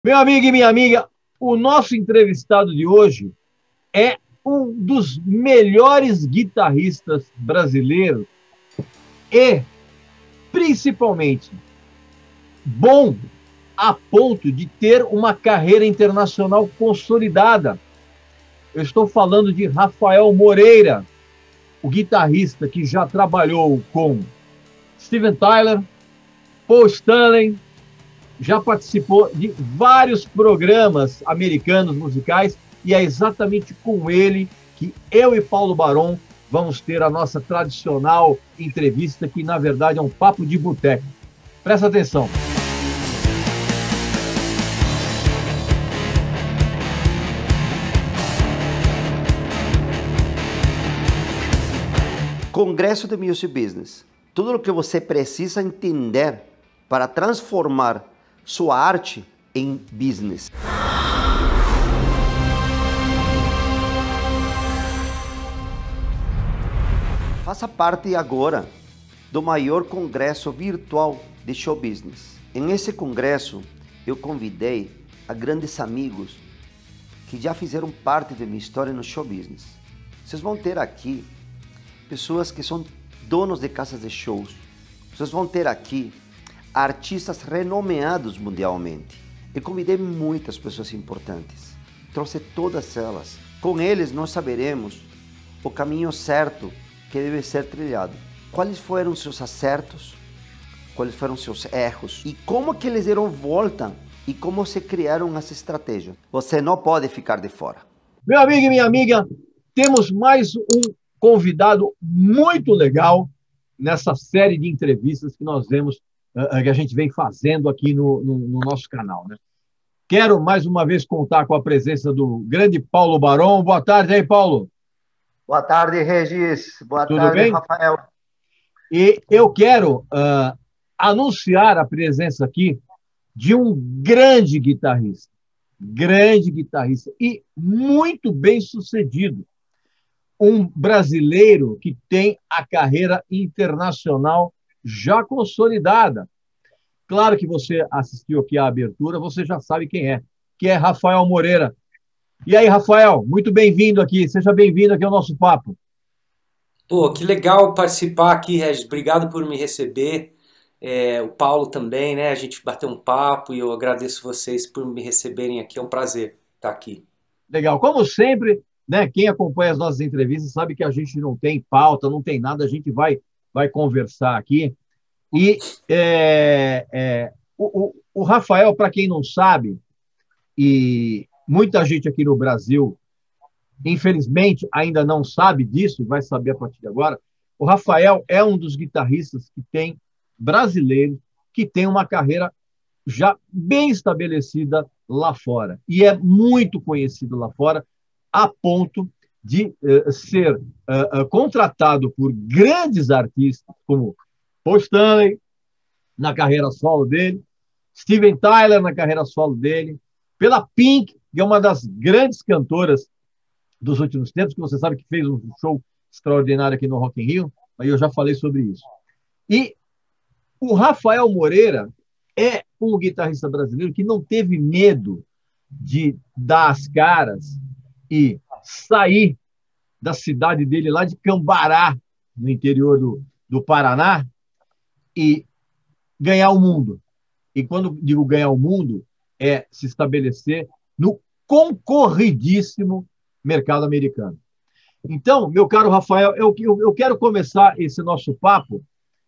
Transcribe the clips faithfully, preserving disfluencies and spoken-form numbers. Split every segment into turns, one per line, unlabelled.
Meu amigo e minha amiga, o nosso entrevistado de hoje é um dos melhores guitarristas brasileiros e, principalmente, bom a ponto de ter uma carreira internacional consolidada. Eu estou falando de Rafael Moreira, o guitarrista que já trabalhou com Steven Tyler, Paul Stanley, já participou de vários programas americanos musicais e é exatamente com ele que eu e Paulo Barão vamos ter a nossa tradicional entrevista, que na verdade é um papo de boteco. Presta atenção.
Congresso de Music Business. Tudo o que você precisa entender para transformar sua arte em business. Faça parte agora do maior congresso virtual de show business. Em esse congresso, eu convidei a grandes amigos que já fizeram parte da minha história no show business. Vocês vão ter aqui pessoas que são donos de casas de shows. Vocês vão ter aqui artistas renomeados mundialmente. Eu convidei muitas pessoas importantes. Trouxe todas elas. Com eles nós saberemos o caminho certo que deve ser trilhado. Quais foram seus acertos? Quais foram seus erros? E como que eles deram volta? E como se criaram as estratégias? Você não pode ficar de fora.
Meu amigo e minha amiga, temos mais um convidado muito legal nessa série de entrevistas que nós vemos, uh, que a gente vem fazendo aqui no, no, no nosso canal, né? Quero mais uma vez contar com a presença do grande Paulo Barão. Boa tarde aí, Paulo.
Boa tarde, Regis. Boa
Tudo
tarde,
bem?
Rafael.
E eu quero uh, anunciar a presença aqui de um grande guitarrista, grande guitarrista e muito bem sucedido. Um brasileiro que tem a carreira internacional já consolidada. Claro que você assistiu aqui à abertura, você já sabe quem é, que é Rafael Moreira. E aí, Rafael, muito bem-vindo aqui, seja bem-vindo aqui ao nosso papo.
Pô, que legal participar aqui, Regis. Obrigado por me receber. É, o Paulo também, né? A gente bateu um papo e eu agradeço vocês por me receberem aqui. É um prazer estar aqui.
Legal. Como sempre, né? Quem acompanha as nossas entrevistas sabe que a gente não tem pauta, não tem nada, a gente vai, vai conversar aqui. E é, é, o, o, o Rafael, para quem não sabe, e muita gente aqui no Brasil, infelizmente, ainda não sabe disso, vai saber a partir de agora, o Rafael é um dos guitarristas que tem, brasileiro, que tem uma carreira já bem estabelecida lá fora. E é muito conhecido lá fora, a ponto de uh, ser uh, uh, contratado por grandes artistas, como Paul Stanley, na carreira solo dele, Steven Tyler, na carreira solo dele, pela Pink, que é uma das grandes cantoras dos últimos tempos, que você sabe que fez um show extraordinário aqui no Rock in Rio, aí eu já falei sobre isso. E o Rafael Moreira é um guitarrista brasileiro que não teve medo de dar as caras e sair da cidade dele, lá de Cambará, no interior do, do Paraná, e ganhar o mundo. E quando digo ganhar o mundo, é se estabelecer no concorridíssimo mercado americano. Então, meu caro Rafael, eu, eu, eu quero começar esse nosso papo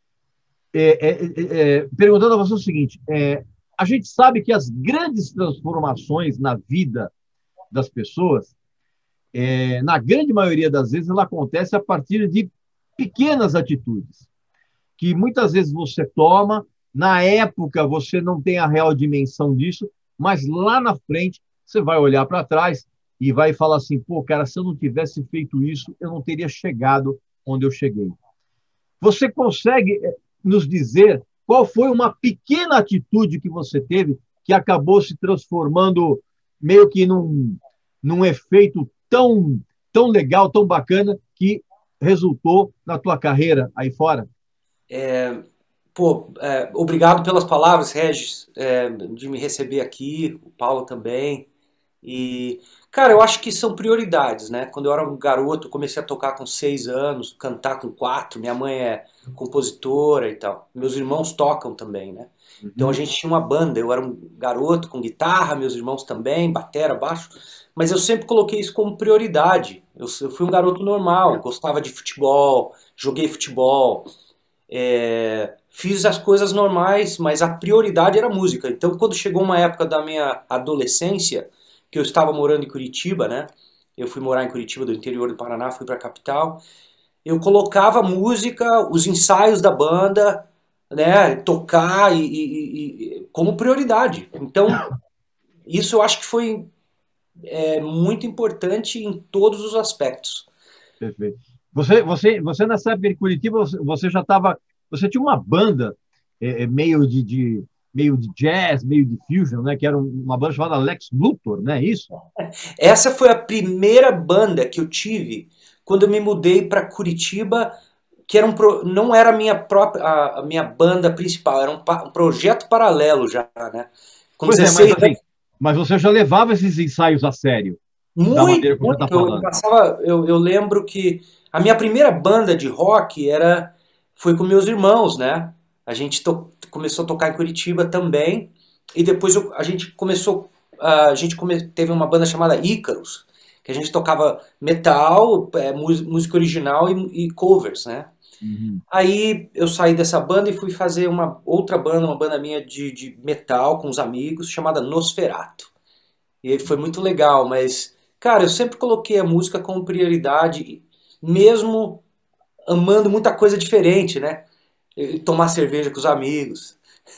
é, é, é, perguntando a você o seguinte, é, a gente sabe que as grandes transformações na vida das pessoas, é, na grande maioria das vezes, ela acontece a partir de pequenas atitudes, que muitas vezes você toma, na época você não tem a real dimensão disso, mas lá na frente você vai olhar para trás e vai falar assim, pô, cara, se eu não tivesse feito isso, eu não teria chegado onde eu cheguei. Você consegue nos dizer qual foi uma pequena atitude que você teve que acabou se transformando meio que num, num efeito tão, tão legal, tão bacana, que resultou na tua carreira aí fora?
É, pô, é, obrigado pelas palavras, Regis, é, de me receber aqui, o Paulo também. E, cara, eu acho que são prioridades, né? Quando eu era um garoto, eu comecei a tocar com seis anos, cantar com quatro. Minha mãe é compositora e tal. Meus irmãos tocam também, né? Então a
Uhum.
gente tinha uma banda. Eu era um garoto com guitarra, meus irmãos também, batera, baixo. Mas eu sempre coloquei isso como prioridade. Eu, eu fui um garoto normal, gostava de futebol, joguei futebol, é, fiz as coisas normais, mas a prioridade era a música. Então, quando chegou uma época da minha adolescência, que eu estava morando em Curitiba, né? Eu fui morar em Curitiba, do interior do Paraná, fui para a capital. Eu colocava música, os ensaios da banda, né? Tocar e, e- e- como prioridade. Então, isso eu acho que foi é, muito importante em todos os aspectos.
Perfeito. Você, você, você nessa época de Curitiba, você, você já estava. Você tinha uma banda é, é, meio de, de- meio de jazz, meio de fusion, né? Que era um- uma banda chamada Lex Luthor, né? Isso?
Essa foi a primeira banda que eu tive quando eu me mudei para Curitiba, que era um pro- não era a minha própria a, a minha banda principal, era um, pa- um projeto paralelo já, né? Com
Pois é, mas
dezesseis
assim,
anos,
mas você já levava esses ensaios a sério, da
muito,
maneira como você está
muito. Eu
falando.
passava, eu, eu lembro que a minha primeira banda de rock era foi com meus irmãos, né? A gente to- começou a tocar em Curitiba também e depois eu- a gente começou a gente come- teve uma banda chamada Ícaros, que a gente tocava metal, é, mus- música original e, e covers, né?
Uhum.
Aí eu saí dessa banda e fui fazer uma outra banda, uma banda minha de, de metal com os amigos, chamada Nosferatu. E aí foi muito legal, mas, cara, eu sempre coloquei a música como prioridade, mesmo amando muita coisa diferente, né? E tomar cerveja com os amigos.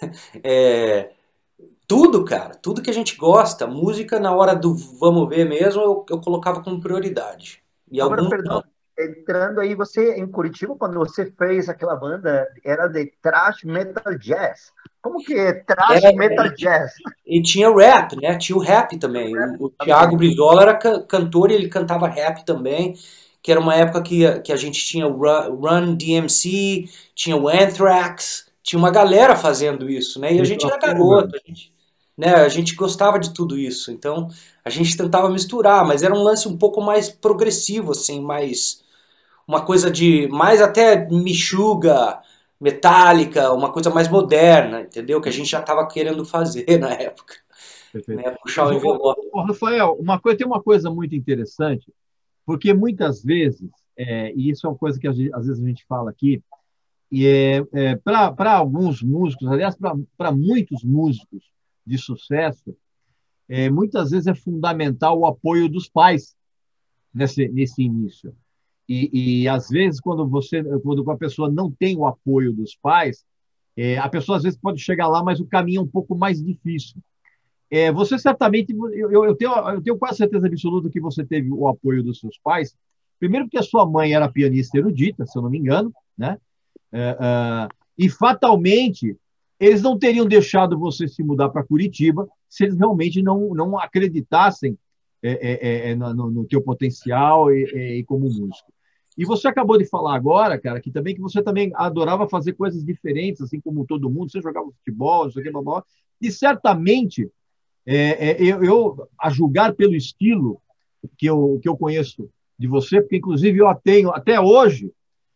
É, tudo, cara, tudo que a gente gosta, música na hora do vamos ver mesmo, eu, eu colocava como prioridade. E
Agora,
alguns não.
perdão, entrando aí, você em Curitiba, quando você fez aquela banda, era de thrash metal jazz. Como que é thrash
Era,
metal jazz?
e tinha rap, né? Tinha o rap também. O, o Thiago
Também.
Brizola era ca- cantor e ele cantava rap também, que era uma época que, a- que a gente tinha o Run, Run D M C, tinha o Anthrax, tinha uma galera fazendo isso, né? E a
Isso
gente
é uma
era
porra.
garoto, a gente, né? A gente gostava de tudo isso. Então a gente tentava misturar, mas era um lance um pouco mais progressivo, assim, mais uma coisa de mais até Meshuggah, Metallica, uma coisa mais moderna, entendeu? Que a gente já estava querendo fazer na época,
Perfeito.
né? Puxar
Mas,
o
ô, ô,
envelope.
ô, Rafael, uma coisa, tem uma coisa muito interessante, porque muitas vezes, é, e isso é uma coisa que às vezes a gente fala aqui, e é, é para alguns músicos, aliás, para muitos músicos de sucesso, é, muitas vezes é fundamental o apoio dos pais nesse, nesse início. E, e às vezes, quando você, quando a pessoa não tem o apoio dos pais, é, a pessoa às vezes pode chegar lá, mas o caminho é um pouco mais difícil. É, você certamente, eu, eu, eu tenho, eu tenho quase certeza absoluta que você teve o apoio dos seus pais. Primeiro, porque a sua mãe era pianista erudita, se eu não me engano, né? É, é, e fatalmente eles não teriam deixado você se mudar para Curitiba se eles realmente não, não acreditassem é, é, é, no, no teu potencial e, e, e como músico. E você acabou de falar agora, cara, que também que você também adorava fazer coisas diferentes, assim como todo mundo. Você jogava futebol, não sei o que, blá, blá, blá. E certamente, é, é, eu, eu, a julgar pelo estilo que eu, que eu conheço de você, porque inclusive eu tenho até hoje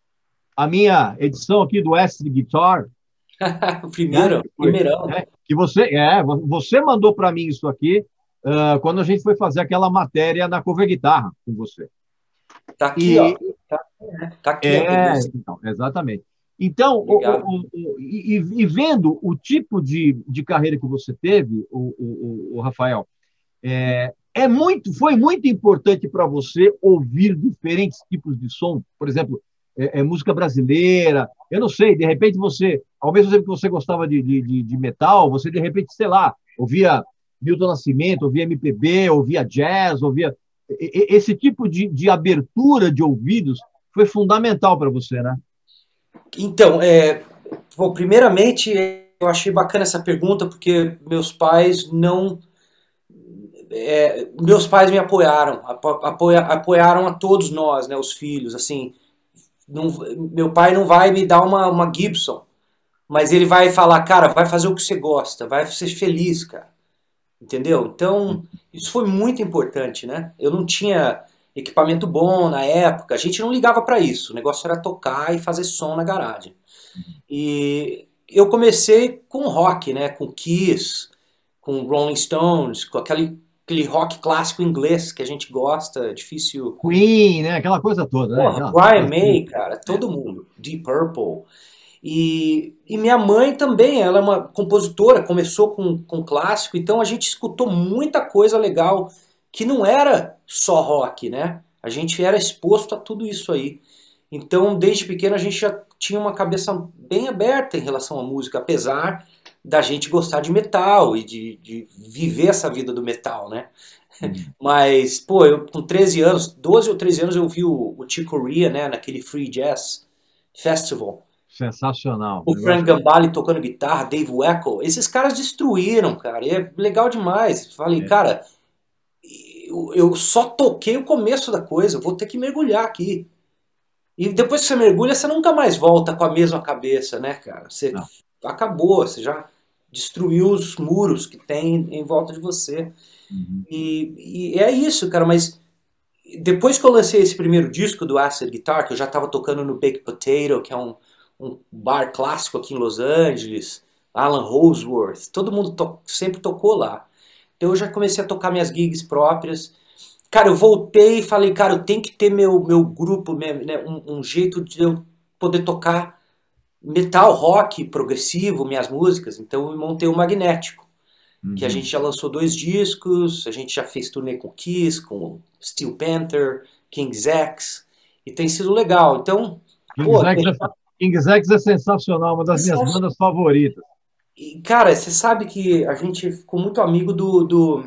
a minha edição aqui do Acid Guitar, né?
Primeiro,
Que, foi,
primeirão.
né? que você, é, você mandou para mim isso aqui uh, quando a gente foi fazer aquela matéria na Cover Guitarra com você.
Tá aqui, ó.
E
Tá, né? Tá aqui a
é,
edição.
então, exatamente. Então, o,
Obrigado.
o, o, e, e vendo o tipo de, de carreira que você teve, o, o, o Rafael, é, é muito, foi muito importante para você ouvir diferentes tipos de som, por exemplo, é, é, música brasileira. Eu não sei, de repente você, ao mesmo tempo que você gostava de, de, de metal, você de repente, sei lá, ouvia Milton Nascimento, ouvia M P B, ouvia jazz, ouvia. Esse tipo de, de abertura de ouvidos foi fundamental para você, né?
Então, é, bom, primeiramente, eu achei bacana essa pergunta porque meus pais não. É, meus pais me apoiaram, apo- apoia- apoiaram a todos nós, né, os filhos, assim. Não, meu pai não vai me dar uma, uma Gibson, mas ele vai falar, cara, vai fazer o que você gosta, vai ser feliz, cara. Entendeu? Então, isso foi muito importante, né? Eu não tinha equipamento bom na época, a gente não ligava para isso, o negócio era tocar e fazer som na garagem. E eu comecei com rock, né? Com Kiss, com Rolling Stones, com aquele, aquele rock clássico inglês que a gente gosta, difícil.
Queen, né? Aquela coisa toda, né?
Porra,
Aquela...
Brian May, cara, todo mundo. Deep Purple. E, e minha mãe também, ela é uma compositora, começou com, com clássico, então a gente escutou muita coisa legal que não era só rock, né? A gente era exposto a tudo isso aí. Então, desde pequeno, a gente já tinha uma cabeça bem aberta em relação à música, apesar da gente gostar de metal e de, de viver essa vida do metal, né? Uhum. Mas, pô, eu com treze anos, doze ou treze anos, eu vi o, o Chick Corea, né, naquele Free Jazz Festival.
Sensacional.
O Frank Gambale tocando guitarra, Dave Weckl. Esses caras destruíram, cara. E é legal demais. Falei, é. cara, eu, eu só toquei o começo da coisa. Eu vou ter que mergulhar aqui. E depois que você mergulha, você nunca mais volta com a mesma cabeça, né, cara? Você Não. acabou, você já destruiu os muros que tem em volta de você. Uhum. E, e é isso, cara. Mas depois que eu lancei esse primeiro disco do Acid Guitar, que eu já estava tocando no Baked Potato, que é um um bar clássico aqui em Los Angeles, Alan Holdsworth, todo mundo to- sempre tocou lá. Então eu já comecei a tocar minhas gigs próprias. Cara, eu voltei e falei, cara, eu tenho que ter meu, meu grupo, né, um, um jeito de eu poder tocar metal, rock, progressivo, minhas músicas. Então eu montei o Magnético, uhum. que a gente já lançou dois discos, a gente já fez turnê com Kiss, com Steel Panther, King's X, e tem sido legal. Então,
King's X tem... é... King's X é sensacional, uma das minhas bandas favoritas.
E, cara, você sabe que a gente ficou muito amigo do, do,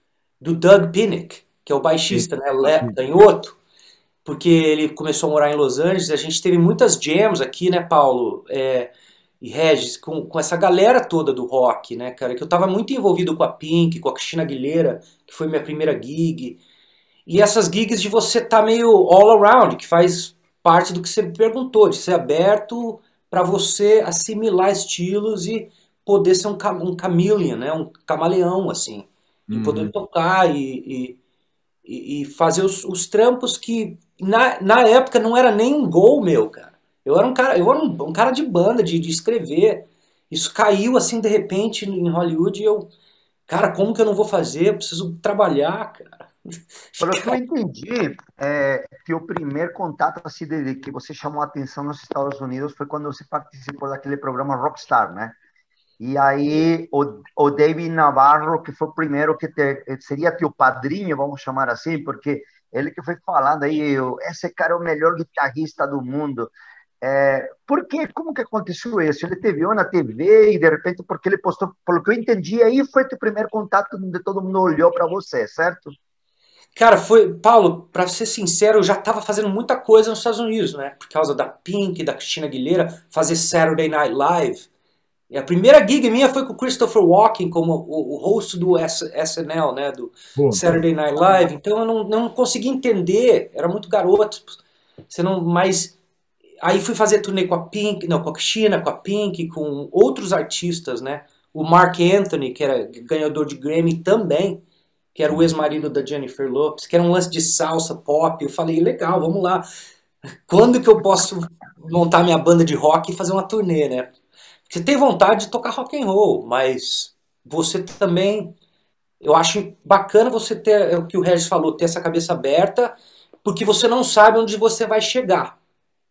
do Doug Pinnick, que é o baixista, né, Lé Canhoto, porque ele começou a morar em Los Angeles, a gente teve muitas jams aqui, né, Paulo é, e Regis, com, com essa galera toda do rock, né, cara, que eu tava muito envolvido com a Pink, com a Christina Aguilera, que foi minha primeira gig, e essas gigs de você tá meio all around, que faz... parte do que você me perguntou, de ser aberto para você assimilar estilos e poder ser um, um chameleon, né? Um camaleão, assim. E uhum. poder tocar e, e, e fazer os, os trampos que, na, na época, não era nem um gol meu, cara. Eu era um cara, eu era um, um cara de banda, de, de escrever. Isso caiu, assim, de repente, em Hollywood e eu... Cara, como que eu não vou fazer? Eu preciso trabalhar, cara.
Pelo que eu entendi, é, que o primeiro contato assim, de, que você chamou a atenção nos Estados Unidos foi quando você participou daquele programa Rockstar, né? E aí o, o David Navarro, que foi o primeiro que te, seria teu padrinho, vamos chamar assim, porque ele que foi falando aí, esse cara é o melhor guitarrista do mundo. É, por quê? Como que aconteceu isso? Ele te viu na T V e de repente, porque ele postou, pelo que eu entendi, aí foi teu primeiro contato onde todo mundo olhou para você, certo?
Cara, foi, Paulo, pra ser sincero, eu já tava fazendo muita coisa nos Estados Unidos, né? Por causa da Pink, da Christina Aguilera, fazer Saturday Night Live. E a primeira gig minha foi com o Christopher Walken como o, o host do S N L, né? Do Pô, Saturday Night Live. Então eu não, não conseguia entender, era muito garoto. Você não, mas aí fui fazer turnê com a Pink, não, com a Christina, com a Pink, com outros artistas, né? O Mark Anthony, que era ganhador de Grammy também, que era o ex-marido da Jennifer Lopez, que era um lance de salsa, pop. Eu falei, legal, vamos lá. Quando que eu posso montar minha banda de rock e fazer uma turnê, né? Você tem vontade de tocar rock and roll, mas você também... Eu acho bacana você ter, é o que o Regis falou, ter essa cabeça aberta, porque você não sabe onde você vai chegar.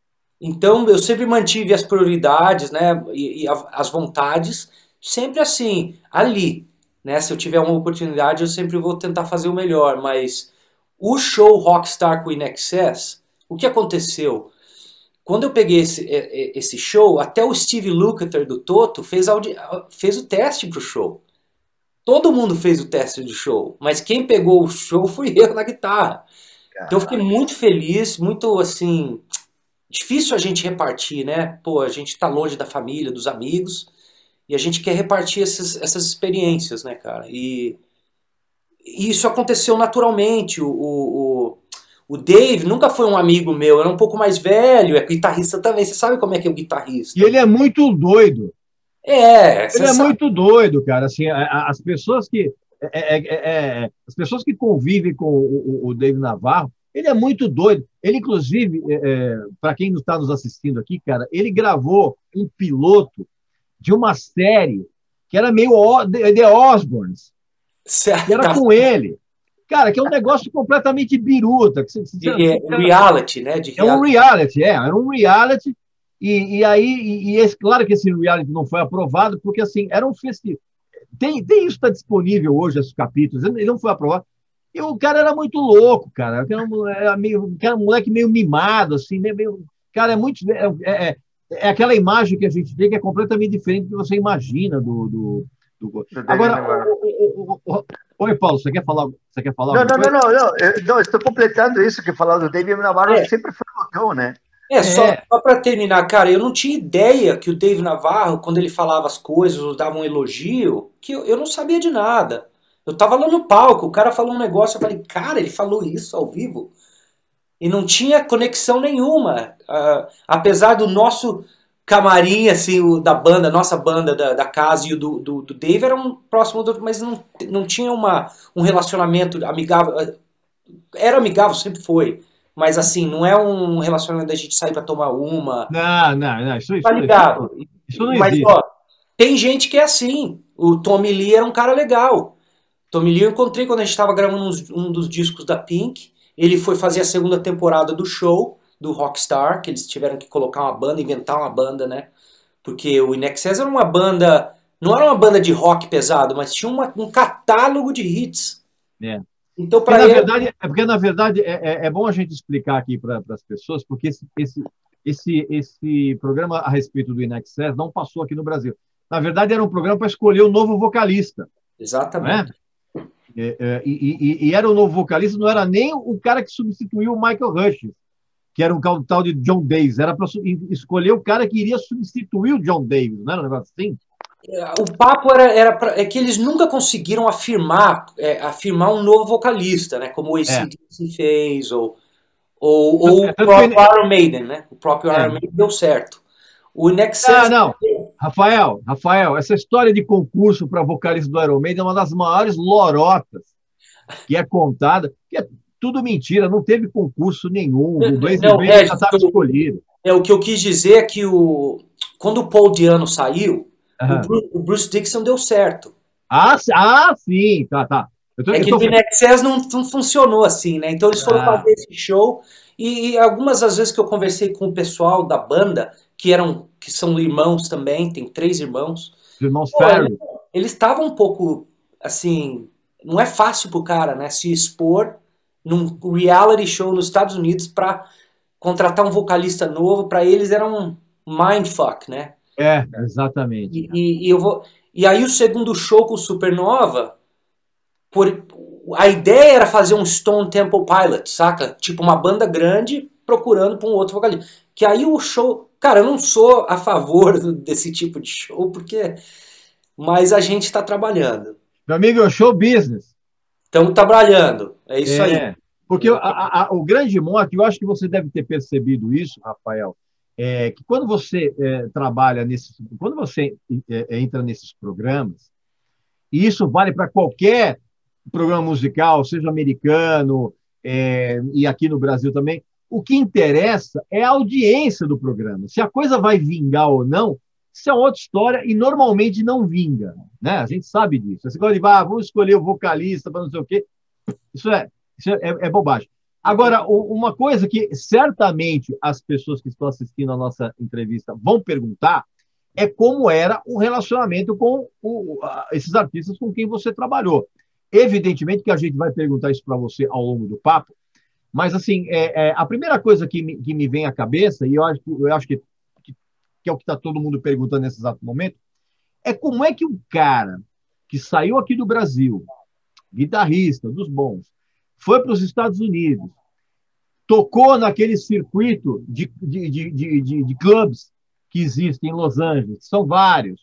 Então, eu sempre mantive as prioridades, né, e, e as vontades, sempre assim, ali. Né? Se eu tiver uma oportunidade, eu sempre vou tentar fazer o melhor, mas o show Rockstar com In Excess, o que aconteceu? Quando eu peguei esse, esse show, até o Steve Lukather do Toto fez, audi... fez o teste pro show. Todo mundo fez o teste do show, mas quem pegou o show fui eu na guitarra. Caraca. Então eu fiquei muito feliz, muito assim, difícil a gente repartir, né? Pô, a gente tá longe da família, dos amigos, e a gente quer repartir essas, essas experiências, né, cara? E, e isso aconteceu naturalmente. O, o, o Dave nunca foi um amigo meu, era um pouco mais velho, é guitarrista também. Você sabe como é que é o guitarrista?
E ele é muito doido.
É,
Ele é sabe. muito doido, cara. Assim, as pessoas que é, é, é, as pessoas que convivem com o, o, o Dave Navarro, ele é muito doido. Ele, inclusive, é, para quem não está nos assistindo aqui, cara, ele gravou um piloto de uma série que era meio The Osbournes, que era com ele. Cara, que é um negócio completamente biruta. Que,
de, é, reality, né? De
é um reality, é. Era um reality. E, e aí, e, e esse, claro que esse reality não foi aprovado, porque, assim, era um festival. Tem, tem isso está disponível hoje, esses capítulos. Ele não foi aprovado. E o cara era muito louco, cara. Era, meio, era um moleque meio mimado, assim, né? Meio, cara, é muito... É, é, é aquela imagem que a gente vê que é completamente diferente do que você imagina do... do, do... Agora, o, o, o, o, oi, Paulo, você quer falar, você quer falar
não, não, não, não, não, eu, não, estou completando isso que falou do Dave Navarro, é. sempre foi loucão, né?
É, só, é. só para terminar, cara, eu não tinha ideia que o Dave Navarro, quando ele falava as coisas ou dava um elogio, que eu, eu não sabia de nada. Eu tava lá no palco, o cara falou um negócio, eu falei, cara, ele falou isso ao vivo? E não tinha conexão nenhuma. Uh, apesar do nosso camarim, assim, o, da banda, nossa banda da, da casa e o do, do, do Dave eram próximos, do, mas não, não tinha uma, um relacionamento amigável. Era amigável, sempre foi. Mas assim, não é um relacionamento da gente sair pra tomar uma.
Não, não, não. Isso,
tá ligado?
Isso, isso não
mas,
existe.
Ó, tem gente que é assim. O Tommy Lee era um cara legal. Tommy Lee eu encontrei quando a gente estava gravando uns, um dos discos da Pink. Ele foi fazer a segunda temporada do show, do Rockstar, que eles tiveram que colocar uma banda, inventar uma banda, né? Porque o In Excess era uma banda... Não era uma banda de rock pesado, mas tinha uma, um catálogo de hits.
É.
Então,
para
ele...
verdade, é porque, na verdade, é, é, é bom a gente explicar aqui para as pessoas, porque esse, esse, esse, esse programa a respeito do In Excess não passou aqui no Brasil. Na verdade, era um programa para escolher o novo vocalista.
Exatamente.
É, é, e, e, e era o novo vocalista, não era nem o cara que substituiu o Michael Rush, que era um tal de John Davis. Era para escolher o cara que iria substituir o John Davis, não era um negócio assim?
O papo era, era pra, é que eles nunca conseguiram afirmar, é, afirmar um novo vocalista, né? Como o A C D C é. fez, ou, ou, ou é, o próprio que... Iron Maiden, né? O próprio é. Iron Maiden deu certo. O In Excess...
Ah, não. Rafael, Rafael, essa história de concurso para vocalista do Iron Maiden é uma das maiores lorotas que é contada, que é tudo mentira, não teve concurso nenhum, o Blaze Bayley é, já estava escolhido.
É, o que eu quis dizer é que o, quando o Paul Di'Anno saiu, uhum. o, Bruce, o Bruce Dickinson deu certo.
Ah, ah sim, tá, tá.
Eu tô, é eu que tô... o In Excess não, não funcionou assim, né? Então eles foram ah. fazer esse show e, e algumas das vezes que eu conversei com o pessoal da banda, que eram que são irmãos também, tem três irmãos.
Irmãos Ferry.
Eles estavam um pouco, assim, não é fácil pro cara, né, se expor num reality show nos Estados Unidos para contratar um vocalista novo, para eles era um mindfuck, né?
É, exatamente.
E, e, e, eu vou, e aí o segundo show com o Supernova, por, a ideia era fazer um Stone Temple Pilots, saca? Tipo uma banda grande procurando para um outro vocalista. Que aí o show... Cara, eu não sou a favor desse tipo de show, porque... Mas a gente está trabalhando.
Meu amigo, é o show business.
Estamos trabalhando, é isso
é,
aí.
Porque a, a, o grande mote, eu acho que você deve ter percebido isso, Rafael, é que quando você é, trabalha nesses... Quando você é, entra nesses programas, e isso vale para qualquer programa musical, seja americano, é, e aqui no Brasil também, o que interessa é a audiência do programa. Se a coisa vai vingar ou não, isso é outra história e normalmente não vinga, né? A gente sabe disso. Esse negócio de, ah, vamos escolher o vocalista para não sei o quê, isso é, isso é, é bobagem. Agora, uma coisa que certamente as pessoas que estão assistindo a nossa entrevista vão perguntar é como era o relacionamento com o, esses artistas com quem você trabalhou. Evidentemente que a gente vai perguntar isso para você ao longo do papo, mas, assim, é, é, a primeira coisa que me, que me vem à cabeça, e eu acho, eu acho que, que, que é o que está todo mundo perguntando nesse exato momento, é como é que um cara que saiu aqui do Brasil, guitarrista dos bons, foi para os Estados Unidos, tocou naquele circuito de, de, de, de, de, de clubes que existem em Los Angeles, são vários.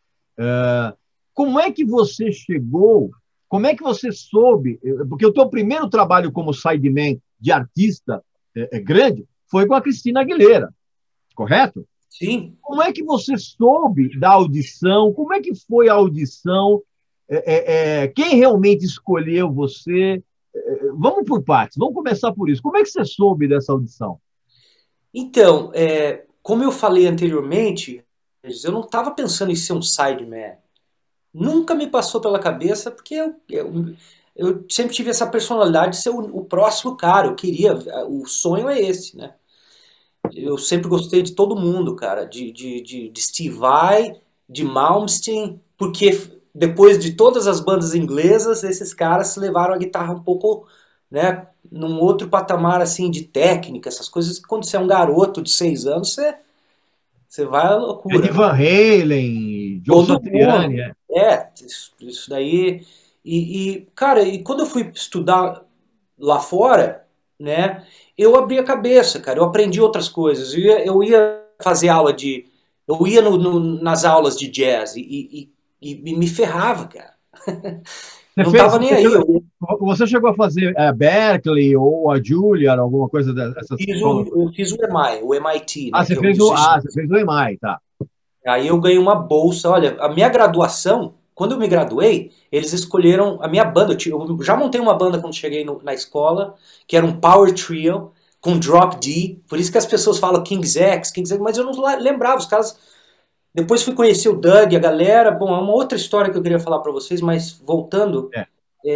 Uh, como é que você chegou... Como é que você soube? Porque o teu primeiro trabalho como sideman de artista é, é grande foi com a Cristina Aguilera, correto?
Sim.
Como é que você soube da audição? Como é que foi a audição? É, é, é, quem realmente escolheu você? É, vamos por partes, vamos começar por isso. Como é que você soube dessa audição?
Então, é, como eu falei anteriormente, eu não estava pensando em ser um sideman. Nunca me passou pela cabeça, porque eu, eu, eu sempre tive essa personalidade de ser o, o próximo cara. Eu queria, o sonho é esse, né? Eu sempre gostei de todo mundo, cara, de, de, de, de Steve Vai, de Malmsteen, porque depois de todas as bandas inglesas, esses caras se levaram a guitarra um pouco, né, num outro patamar, assim, de técnica, essas coisas que quando você é um garoto de seis anos, você, você vai à loucura.
Eddie Van Halen, Joe
Todo
Satriani.
mundo. É, isso, isso daí. E, e, cara, e quando eu fui estudar lá fora, né, eu abri a cabeça, cara, eu aprendi outras coisas. Eu ia, eu ia fazer aula de. Eu ia no, no, nas aulas de jazz e, e, e, e me ferrava, cara.
Você
Não
fez,
tava nem
você
aí.
chegou,
Eu
você chegou a fazer a Berkeley ou a Juilliard, alguma coisa dessas
fiz
escolas?
o, eu fiz o M I, o M I T,
Ah,
né?
você
Que é o
fez
dos
o, ah,
Estados.
você fez o E M I, tá.
Aí eu ganhei uma bolsa. Olha, a minha graduação, quando eu me graduei, eles escolheram a minha banda. Eu, ti- eu já montei uma banda quando cheguei no- na escola, que era um power trio com drop D. Por isso que as pessoas falam King's X, King's X, mas eu não la- lembrava. Os caras. Depois fui conhecer o Doug, a galera. Bom, é uma outra história que eu queria falar pra vocês, mas voltando,
É.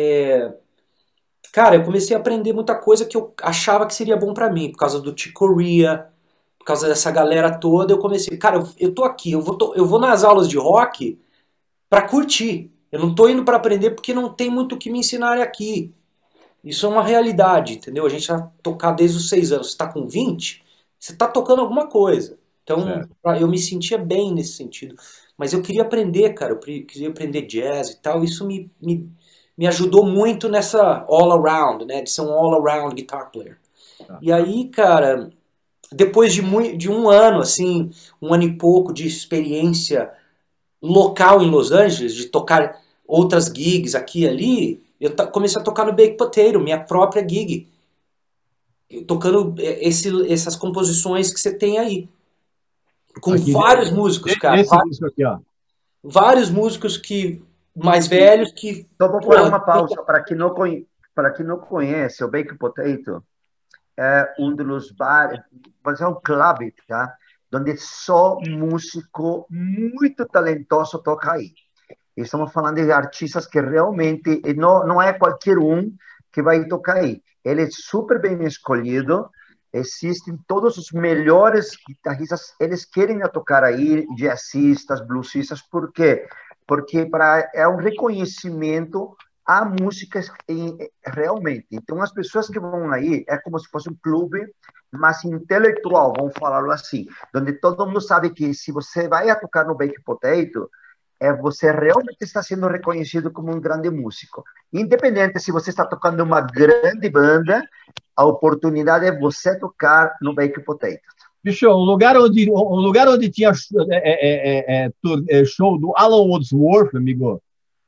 cara, eu comecei a aprender muita coisa que eu achava que seria bom pra mim, por causa do Chick Corea, por causa dessa galera toda. Eu comecei, cara, eu, eu tô aqui, eu vou, to- eu vou nas aulas de rock para curtir. Eu não tô indo para aprender porque não tem muito o que me ensinarem aqui. Isso é uma realidade, entendeu? A gente já tocar desde os seis anos. Você tá com vinte, você tá tocando alguma coisa. Então,
Certo.
pra- eu me sentia bem nesse sentido. Mas eu queria aprender, cara. Eu pre- queria aprender jazz e tal. Isso me, me, me ajudou muito nessa all around, né? De ser um all around guitar player.
Tá.
E aí, cara, depois de, mui- de um ano, assim, um ano e pouco de experiência local em Los Angeles, de tocar outras gigs aqui e ali, eu ta- comecei a tocar no Baked Potato, minha própria gig. Eu tocando é, esse, essas composições que você tem aí. Com
Aqui,
vários músicos, cara.
esse
va-
disco aqui, ó.
Vários músicos que mais velhos que.
Só vou fazer
Porra,
uma pausa para quem não conhece, para quem não conhece o Baked Potato. É um dos bares, mas é um clube, tá? Onde só músico muito talentoso toca aí. E estamos falando de artistas que realmente não, não é qualquer um que vai tocar aí. Ele é super bem escolhido. Existem todos os melhores guitarristas, eles querem tocar aí, jazzistas, bluesistas, por quê? Porque para, é um reconhecimento à música em, realmente. Então, as pessoas que vão aí, é como se fosse um clube mais intelectual, vamos falar assim, onde todo mundo sabe que se você vai a tocar no Baked Potato, é, você realmente está sendo reconhecido como um grande músico. Independente se você está tocando uma grande banda, a oportunidade é você tocar no Baked Potato.
Bicho, o lugar onde, o lugar onde tinha é, é, é, é, show do Alan Wordsworth, amigo.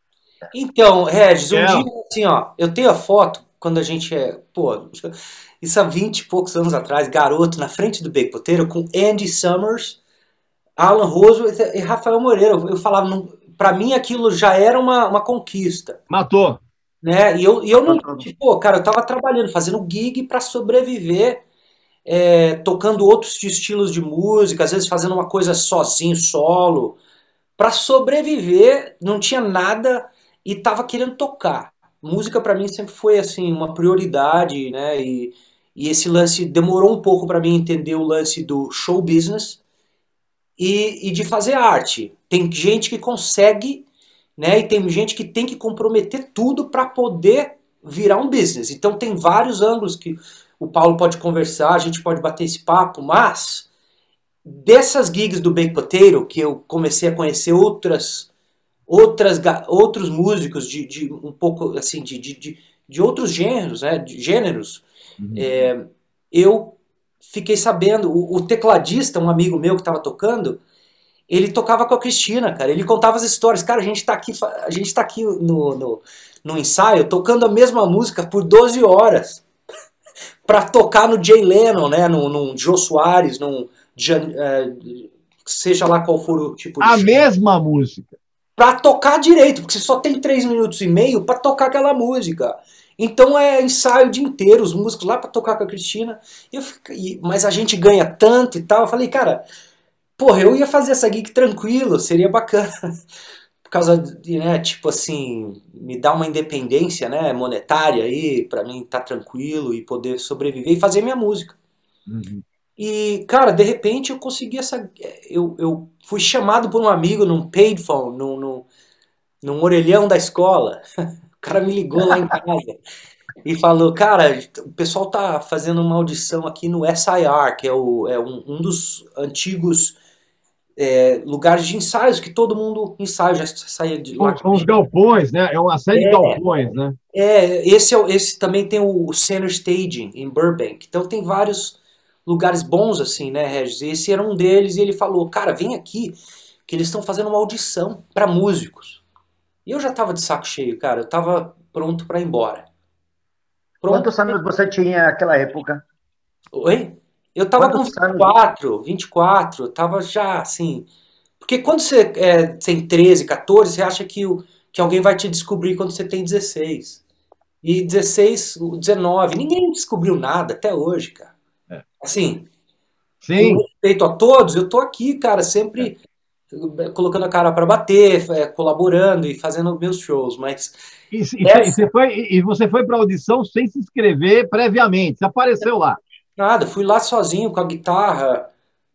Então, Regis, um
É.
dia, assim, ó, eu tenho a foto quando a gente é, pô, isso há vinte e poucos anos atrás, garoto, na frente do Baked Potato, com Andy Summers, Alan Roosevelt e Rafael Moreira. Eu falava, não, pra mim aquilo já era uma, uma conquista.
Matou.
Né? E eu, e eu não, tipo, cara, eu tava trabalhando, fazendo gig pra sobreviver, é, tocando outros estilos de música, às vezes fazendo uma coisa sozinho, solo, pra sobreviver, não tinha nada e tava querendo tocar. Música pra mim sempre foi assim uma prioridade, né? E, e esse lance demorou um pouco pra mim entender o lance do show business e, e de fazer arte. Tem gente que consegue, né? E tem gente que tem que comprometer tudo para poder virar um business. Então tem vários ângulos que o Paulo pode conversar, a gente pode bater esse papo, mas dessas gigs do Baked Potato, que eu comecei a conhecer outras, outras outros músicos de, de um pouco assim de, de, de, de outros gêneros, né? De gêneros, uhum. é, eu fiquei sabendo, o, o tecladista, um amigo meu que estava tocando, ele tocava com a Cristina, cara. Ele contava as histórias. Cara, a gente tá aqui, a gente tá aqui no, no, no ensaio tocando a mesma música por doze horas pra tocar no Jay Leno, né? No, no Jô Soares, no Jan, uh, seja lá qual for o tipo de
A
show,
mesma música.
pra tocar direito, porque você só tem três minutos e meio pra tocar aquela música. Então é ensaio o dia inteiro, os músicos lá pra tocar com a Cristina. Eu fico, e- mas a gente ganha tanto e tal. Eu falei, cara, porra, eu ia fazer essa gig tranquilo, seria bacana. Por causa de, né, tipo assim, me dar uma independência, né, monetária aí, pra mim estar tranquilo e poder sobreviver e fazer minha música.
Uhum.
E, cara, de repente eu consegui essa. Eu, eu fui chamado por um amigo num payphone, num, num, num orelhão da escola. O cara me ligou lá em casa e falou: Cara, o pessoal tá fazendo uma audição aqui no S I R, que é, o, é um, um dos antigos é, lugares de ensaios que todo mundo ensaia, já saía de lá.
São, são os galpões, né? É uma série de galpões, né?
É, esse, é, o- esse também tem o Center Staging em Burbank. Então tem vários lugares bons assim, né, Regis? Esse era um deles e ele falou: Cara, vem aqui, que eles estão fazendo uma audição para músicos. E eu já tava de saco cheio, cara. Eu tava pronto para ir embora. Pronto.
Quantos anos você tinha naquela época?
Oi? Eu tava com
Quantos
vinte e
anos?
quatro, vinte e quatro, eu tava já assim. Porque quando você é, tem treze, quatorze, você acha que, o, que alguém vai te descobrir quando você tem dezesseis. E dezesseis, dezenove, ninguém descobriu nada até hoje, cara.
É.
Assim,
Sim.
com respeito a todos, eu tô aqui, cara, sempre colocando a cara para bater, é, colaborando e fazendo meus shows, mas
E, e,
essa,
você foi, e você foi para a audição sem se inscrever previamente. Você apareceu lá.
nada, fui lá sozinho com a guitarra,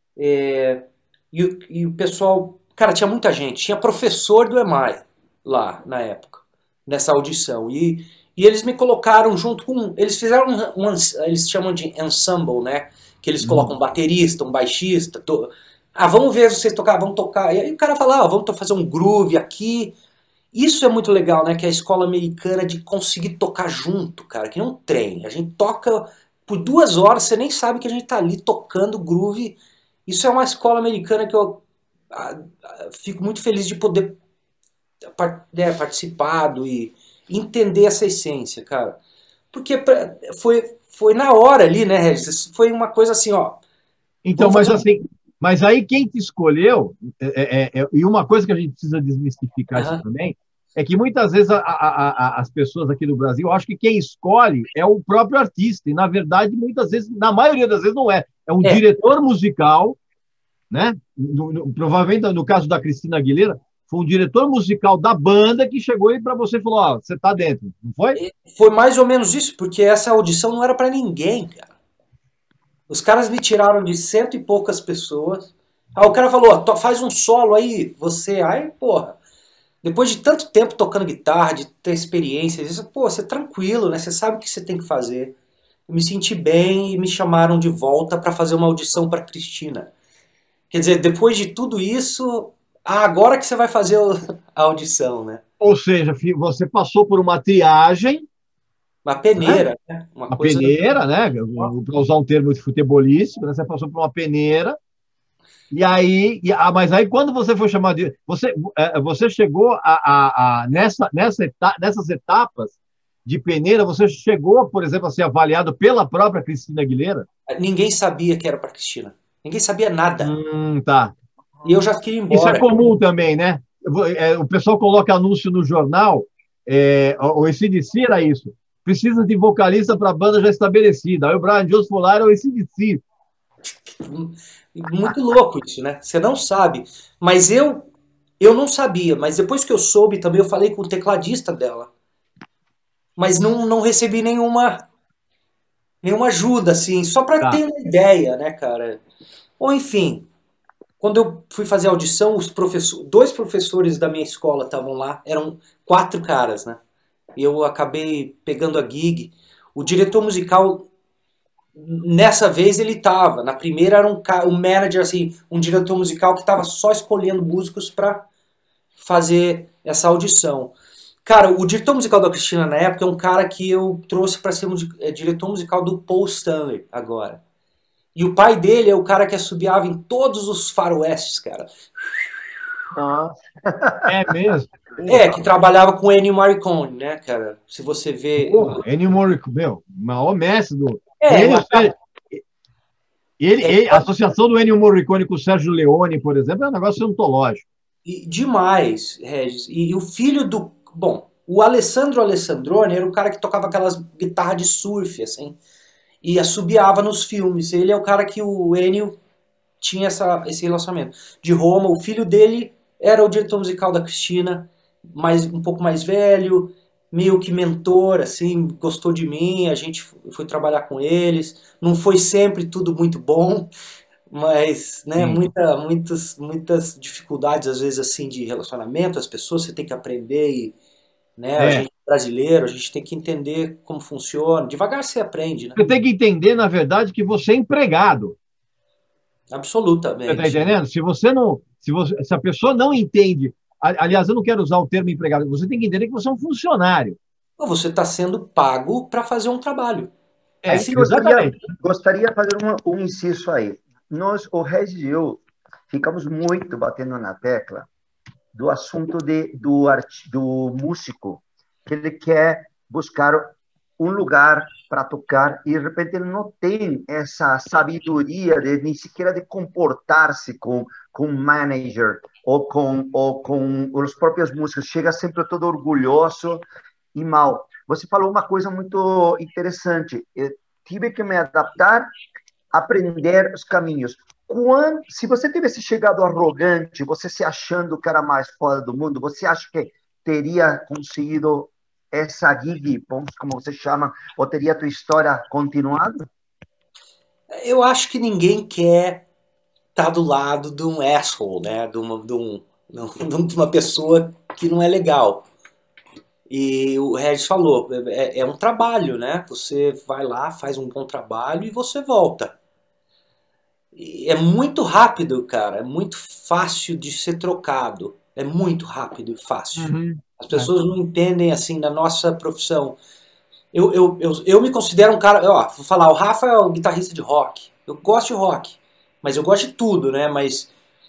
é, e, o- e o pessoal, cara, tinha muita gente, tinha professor do E M I lá na época, nessa audição, e, e eles me colocaram junto com, eles fizeram um, um ens- eles chamam de ensemble, né, que eles colocam um baterista, um baixista, to- ah, vamos ver se vocês tocar, vamos tocar, e aí o cara fala, ah, vamos to- fazer um groove aqui. Isso é muito legal, né? Que é a escola americana de conseguir tocar junto, cara, que nem um trem. A gente toca por duas horas, você nem sabe que a gente tá ali tocando groove. Isso é uma escola americana que eu ah, ah, fico muito feliz de poder par- né, participado e entender essa essência, cara. Porque pra- foi, foi na hora ali, né, Regis? Foi uma coisa assim, ó.
Então,
Vamos
mas
fazer um...
assim, mas aí quem te escolheu, é, é, é, e uma coisa que a gente precisa desmistificar isso
Aham.
também, é que muitas vezes a, a, a, as pessoas aqui do Brasil acham que quem escolhe é o próprio artista, e na verdade, muitas vezes, na maioria das vezes, não é. É um
É,
diretor musical, né? No, no, provavelmente, no caso da Cristina Aguilera, foi um diretor musical da banda que chegou e para você e falou: Ó, você está dentro, não foi?
foi mais ou menos isso, porque essa audição não era pra ninguém, cara. Os caras me tiraram de cento e poucas pessoas. Aí o cara falou, ó, to- faz um solo aí, você. Aí, porra, depois de tanto tempo tocando guitarra, de ter experiência, isso, pô, você é tranquilo, né? Você sabe o que você tem que fazer. Eu me senti bem e me chamaram de volta pra fazer uma audição pra Cristina. Quer dizer, depois de tudo isso, ah, agora que você vai fazer o- a audição, né?
Ou seja, fi- você passou por uma triagem,
Uma
né?
peneira, né? Uma
Uma
coisa.
peneira, né? Para usar um termo de futebolístico, né? Você passou por uma peneira. E aí, e, ah, mas aí quando você foi chamado de. Você, eh, você chegou a, a, a nessa, nessa eta, nessas etapas de peneira, você chegou, por exemplo, a ser avaliado pela própria Cristina Aguilera?
Ninguém sabia que era pra Cristina. Ninguém sabia nada.
Hum, tá.
E eu já queria ir
Isso é
embora.
comum também, né? Eu vou- é, o pessoal coloca anúncio no jornal, é, o A C D C era isso. Precisa de vocalista para a banda já estabelecida. Aí o Brian Jones foi lá, era o A C D C.
Muito louco isso, né? Você não sabe. Mas eu eu não sabia. Mas depois que eu soube também, eu falei com o tecladista dela. Mas não, não recebi nenhuma, nenhuma ajuda, assim. Só pra
Tá.
ter uma ideia, né, cara? Ou enfim, quando eu fui fazer a audição, os professores, dois professores da minha escola estavam lá. Eram quatro caras, né? E eu acabei pegando a gig. O diretor musical, nessa vez ele tava. Na primeira era um, ca- um manager, assim, um diretor musical que tava só escolhendo músicos pra fazer essa audição. Cara, o diretor musical da Cristina na época é um cara que eu trouxe pra ser musi- é, diretor musical do Paul Stanley agora. E o pai dele é o cara que assobiava em todos os faroestes, cara.
Nossa.
É mesmo.
É, que trabalhava com Ennio Morricone, né, cara? Se você vê...
Porra, Ennio Morricone, meu, o maior mestre do.
É,
Ele,
uma-
ele, Ele, ele, a associação do Ennio Morricone com o Sérgio Leone, por exemplo, é um negócio ontológico.
E, demais, Regis. E, e o filho do... Bom, o Alessandro Alessandroni era o cara que tocava aquelas guitarras de surf, assim, e assobiava nos filmes. Ele é o cara que o Ennio tinha essa, esse relacionamento. De Roma, o filho dele era o diretor musical da Cristina, mais, um pouco mais velho, meio que mentor, assim, gostou de mim, a gente foi trabalhar com eles. Não foi sempre tudo muito bom, mas, né, muita, muitas, muitas dificuldades, às vezes, assim, de relacionamento, as pessoas, você tem que aprender e, né, é. a gente é brasileiro, a gente tem que entender como funciona. Devagar você aprende, né?
Você tem que entender, na verdade, que você é empregado.
Absolutamente.
Você está entendendo? Se você não, se, você, se a pessoa não entende, aliás, eu não quero usar o termo empregado, você tem que entender que você é um funcionário.
Você está sendo pago para fazer um trabalho.
É, aí, gostaria, gostaria de fazer um, um inciso aí. Nós, o Regis e eu, ficamos muito batendo na tecla do assunto de, do, art, do músico, que ele quer buscar um lugar para tocar e, de repente, ele não tem essa sabedoria de nem sequer de comportar-se com com o manager ou com, ou com os próprios músicos. Chega sempre todo orgulhoso e mal. Você falou uma coisa muito interessante. Eu tive que me adaptar, aprender os caminhos. Quando, se você tivesse chegado arrogante, você se achando o cara mais foda do mundo, você acha que teria conseguido essa gig, como você chama, ou teria a tua história continuado?
Eu acho que ninguém quer estar do lado de um asshole, né? De uma, de um, de uma pessoa que não é legal. E o Regis falou, é, é um trabalho, né? Você vai lá, faz um bom trabalho e você volta. E é muito rápido, cara. É muito fácil de ser trocado. É muito rápido e fácil. Uhum. As pessoas é. não entendem, assim, na nossa profissão. Eu, eu, eu, eu me considero um cara... Ó, vou falar, o Rafa é o guitarrista de rock. Eu gosto de rock, mas eu gosto de tudo, né? Mas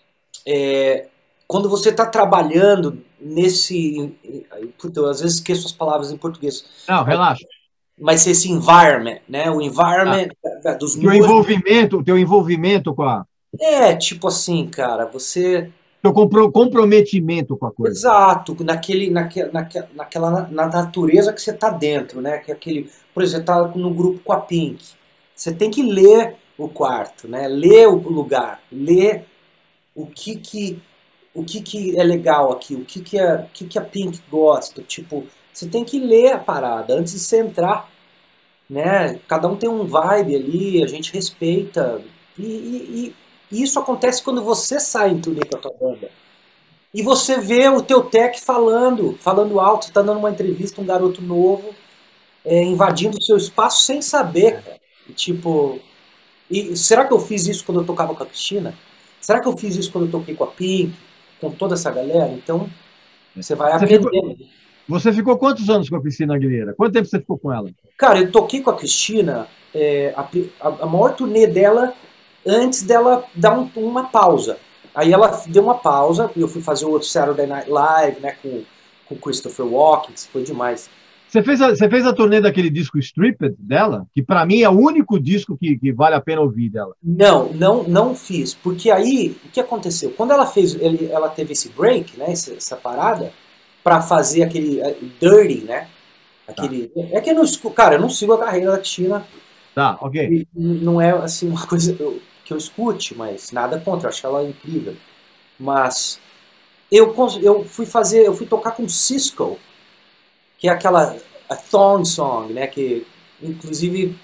é, quando você está trabalhando nesse... Puta, eu às vezes esqueço as palavras em português.
Não, relaxa.
Mas esse environment, né? O environment ah, dos
teu músicos. envolvimento, o teu envolvimento com a...
É, tipo assim, cara, você...
Teu compro comprometimento com a coisa.
Exato, naquele, naque, naque, naquela na natureza que você está dentro, né? Que é aquele, por exemplo, você está no grupo com a Pink. Você tem que ler o quarto, né? Ler o lugar, ler o que que, o que, que é legal aqui, o que que, é, o que que a Pink gosta. Tipo, você tem que ler a parada antes de você entrar, né? Cada um tem um vibe ali, a gente respeita. E, e, e isso acontece quando você sai em turnê com a tua banda. E você vê o teu tech falando, falando alto, você tá dando uma entrevista, um garoto novo, é, invadindo o seu espaço sem saber, cara. E, tipo, e será que eu fiz isso quando eu tocava com a Cristina? Será que eu fiz isso quando eu toquei com a Pink? Com toda essa galera? Então, você vai
você
aprendendo.
Ficou, você ficou quantos anos com a Cristina Aguilera? Quanto tempo você ficou com ela?
Cara, eu toquei com a Cristina, é, a, a, a maior turnê dela, antes dela dar um, uma pausa. Aí ela deu uma pausa, e eu fui fazer o outro Saturday Night Live, né, com o Christopher Walken, isso foi demais.
Você fez, a, você fez a turnê daquele disco Stripped dela? Que pra mim é o único disco que, que vale a pena ouvir dela.
Não, não, não fiz. Porque aí, o que aconteceu? Quando ela fez, ele, ela teve esse break, né, essa, essa parada, pra fazer aquele uh, Dirty, né? Aquele, tá. É que eu não, cara, eu não sigo a carreira da Cristina.
Tá, ok.
Não é, assim, uma coisa que eu escute, mas nada contra, eu acho ela incrível. Mas eu, eu fui fazer, eu fui tocar com Cisco, que é aquela a Thorn Song, né, que inclusive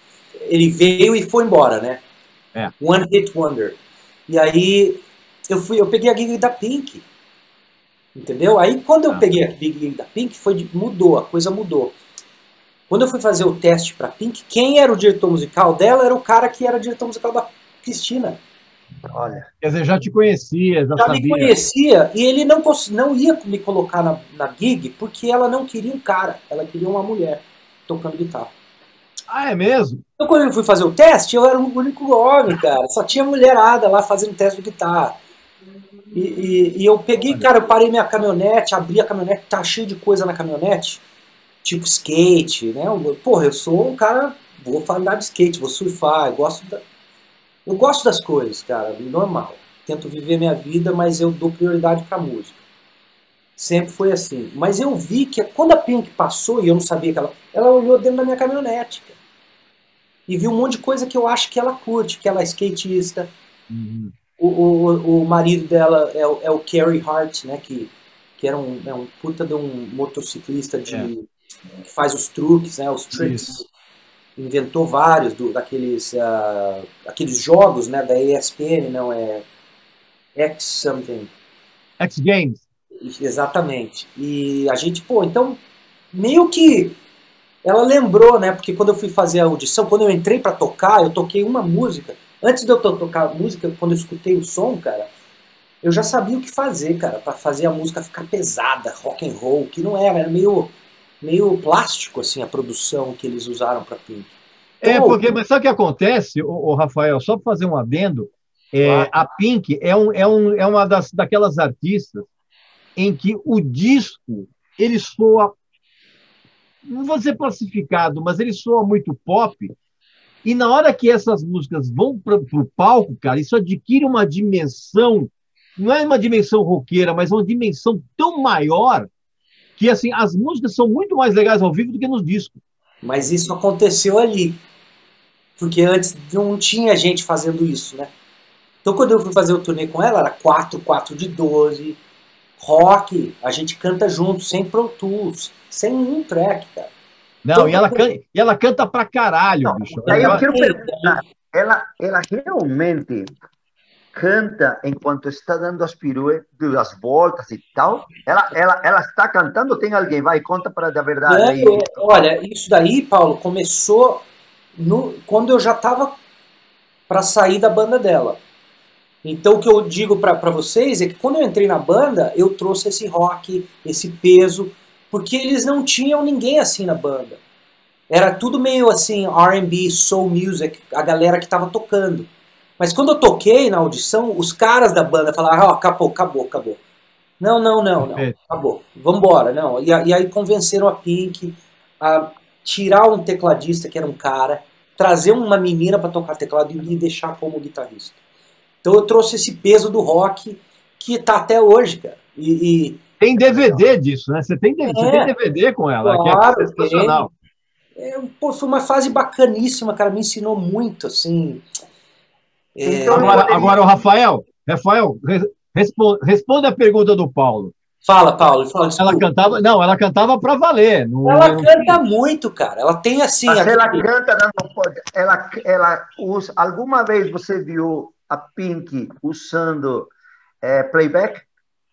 ele veio e foi embora, né?
É.
One Hit Wonder. E aí eu fui, eu peguei a gig da Pink. Entendeu? Aí quando eu ah. peguei a gig da Pink, foi mudou, a coisa mudou. Quando eu fui fazer o teste pra Pink, quem era o diretor musical dela era o cara que era diretor musical da Cristina.
Olha.
Quer dizer, já te conhecia, já, já sabia.
me conhecia, e ele não, não ia me colocar na, na gig porque ela não queria um cara, ela queria uma mulher tocando guitarra.
Ah, é mesmo?
Então quando eu fui fazer o teste, eu era o único homem, cara. Só tinha mulherada lá fazendo teste de guitarra. E, e, e eu peguei, cara, eu parei minha caminhonete, abri a caminhonete, tá cheio de coisa na caminhonete. Tipo skate, né? Porra, eu sou um cara, vou andar de skate, vou surfar, eu gosto da... Eu gosto das coisas, cara, normal. Tento viver minha vida, mas eu dou prioridade pra música. Sempre foi assim. Mas eu vi que quando a Pink passou, e eu não sabia que ela... Ela olhou dentro da minha caminhonete, cara, e viu um monte de coisa que eu acho que ela curte, que ela é skatista.
Uhum.
O, o, o marido dela é, o- é o Carey Hart, né, que, que era um, é um puta de um motociclista de,
É.
que faz os truques, né, os tricks.
Isso.
Inventou vários do, daqueles, ah, aqueles jogos, né, da E S P N, não é X something.
X Games.
Exatamente. E a gente, pô, então, meio que ela lembrou, né? Porque quando eu fui fazer a audição, quando eu entrei pra tocar, eu toquei uma música. Antes de eu to- tocar a música, quando eu escutei o som, cara, eu já sabia o que fazer, cara, pra fazer a música ficar pesada, rock and roll, que não era, era meio, meio plástico, assim, a produção que eles usaram pra Pink. Então,
É,
eu
porque,
ouvi,
mas sabe o que acontece, o, o Rafael? Só para fazer um adendo, é,
claro,
a Pink é, um, é, um, é uma das, daquelas artistas em que o disco, ele soa, não vou dizer classificado, mas ele soa muito pop, e na hora que essas músicas vão para o palco, cara, isso adquire uma dimensão, não é uma dimensão roqueira, mas uma dimensão tão maior que, assim, as músicas são muito mais legais ao vivo do que nos discos.
mas isso aconteceu ali, porque antes não tinha gente fazendo isso, né? Então quando eu fui fazer o turnê com ela, era quatro, quatro de doze, rock, a gente canta junto, sem Pro Tools, sem um track, cara.
Não,
Então,
e ela, can, e ela canta pra caralho,
Não,
bicho.
e aí eu
Ela,
quero perguntar, ela, ela realmente canta enquanto está dando as piruetas, as voltas e tal? Ela, ela, ela está cantando? Tem alguém? Vai, conta para da verdade aí.
não, olha, isso daí, Paulo, começou no, quando eu já estava para sair da banda dela. Então o que eu digo para vocês é que quando eu entrei na banda, eu trouxe esse rock, esse peso, porque eles não tinham ninguém assim na banda. Era tudo meio assim, R and B, soul music, a galera que estava tocando. Mas quando eu toquei na audição, os caras da banda falaram, ó, oh, acabou, acabou, acabou. Não, não, não, não,
perfeito.
acabou. Vambora, não. E, e aí convenceram a Pink a tirar um tecladista, que era um cara, trazer uma menina para tocar teclado e me deixar como guitarrista. Então eu trouxe esse peso do rock que tá até hoje, cara. E, e
Tem D V D disso, né? Você tem, você tem
é,
D V D com ela, que é
claro,
sensacional.
tem. É, pô, foi uma fase bacaníssima, cara. Me ensinou muito, assim. É,
Então,
Agora, agora o Rafael, Rafael, responde, responde a pergunta do Paulo.
fala, Paulo, fala,
Ela
desculpa.
cantava, não, ela cantava para valer. Não,
Ela
não
canta
tinha.
muito, cara. Ela tem assim.
mas ela
Aquele...
canta dando pode. Ela, ela usa. Alguma vez você viu a Pink usando é, playback?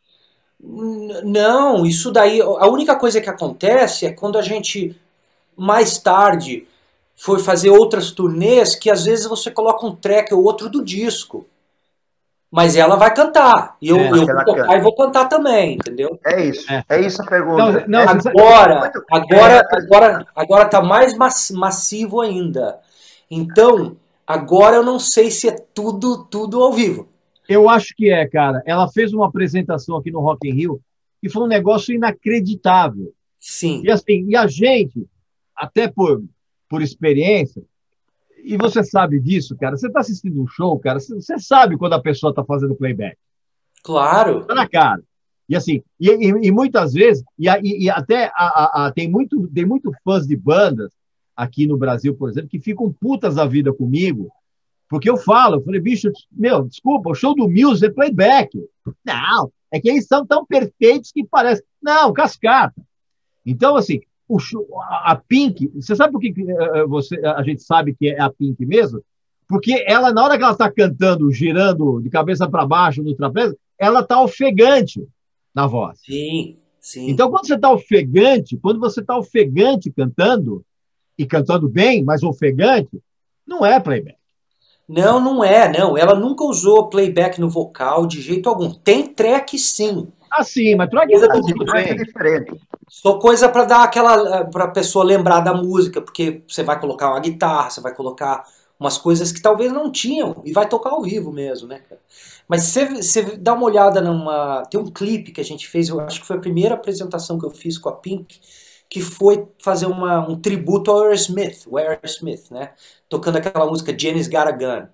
Não, isso daí. A única coisa que acontece é quando a gente, mais tarde, foi fazer outras turnês, que às vezes você coloca um track ou outro do disco. Mas ela vai cantar. E eu,
É,
eu vou
ela
tocar
canta.
e vou cantar também, entendeu?
É isso.
É.
É isso a pergunta.
Não, não,
é,
você sabe-
Agora,
muito-
agora,
é,
agora, agora tá mais mass- massivo ainda. Então, agora eu não sei se é tudo, tudo ao vivo.
Eu acho que é, cara. Ela fez uma apresentação aqui no Rock in Rio e foi um negócio inacreditável.
Sim.
E assim, e a gente, até por, por experiência, e você sabe disso, cara, você está assistindo um show, cara, você, você sabe quando a pessoa está fazendo playback.
Claro.
Tá na cara. E assim, e, e, e muitas vezes, e, a- e, e até a, a, a- tem, muito, tem muito fãs de bandas aqui no Brasil, por exemplo, que ficam putas da vida comigo, porque eu falo, eu falei, bicho, meu, desculpa, o show do Muse é playback. Não, é que eles são tão perfeitos que parece. Não, cascata. Então, assim, o show, a a Pink, você sabe por que que, eh, você, a gente sabe que é a Pink mesmo? Porque ela, na hora que ela está cantando, girando de cabeça para baixo no trapézio, ela está ofegante na voz.
Sim, sim.
Então, quando você está ofegante, quando você está ofegante cantando, e cantando bem, mas ofegante, não é playback.
Não, não é, não. Ela nunca usou playback no vocal de jeito algum. Tem track, sim.
Assim, mas track
Coisa
tá
do
tudo
é
bem.
diferente.
Só coisa pra dar aquela, para a pessoa lembrar da música, porque você vai colocar uma guitarra, você vai colocar umas coisas que talvez não tinham e vai tocar ao vivo mesmo, né, cara? Mas você, você dá uma olhada numa, tem um clipe que a gente fez, eu acho que foi a primeira apresentação que eu fiz com a Pink, que foi fazer uma, um tributo ao Aerosmith, o Aerosmith, né? Tocando aquela música Jenny's Got a Gun.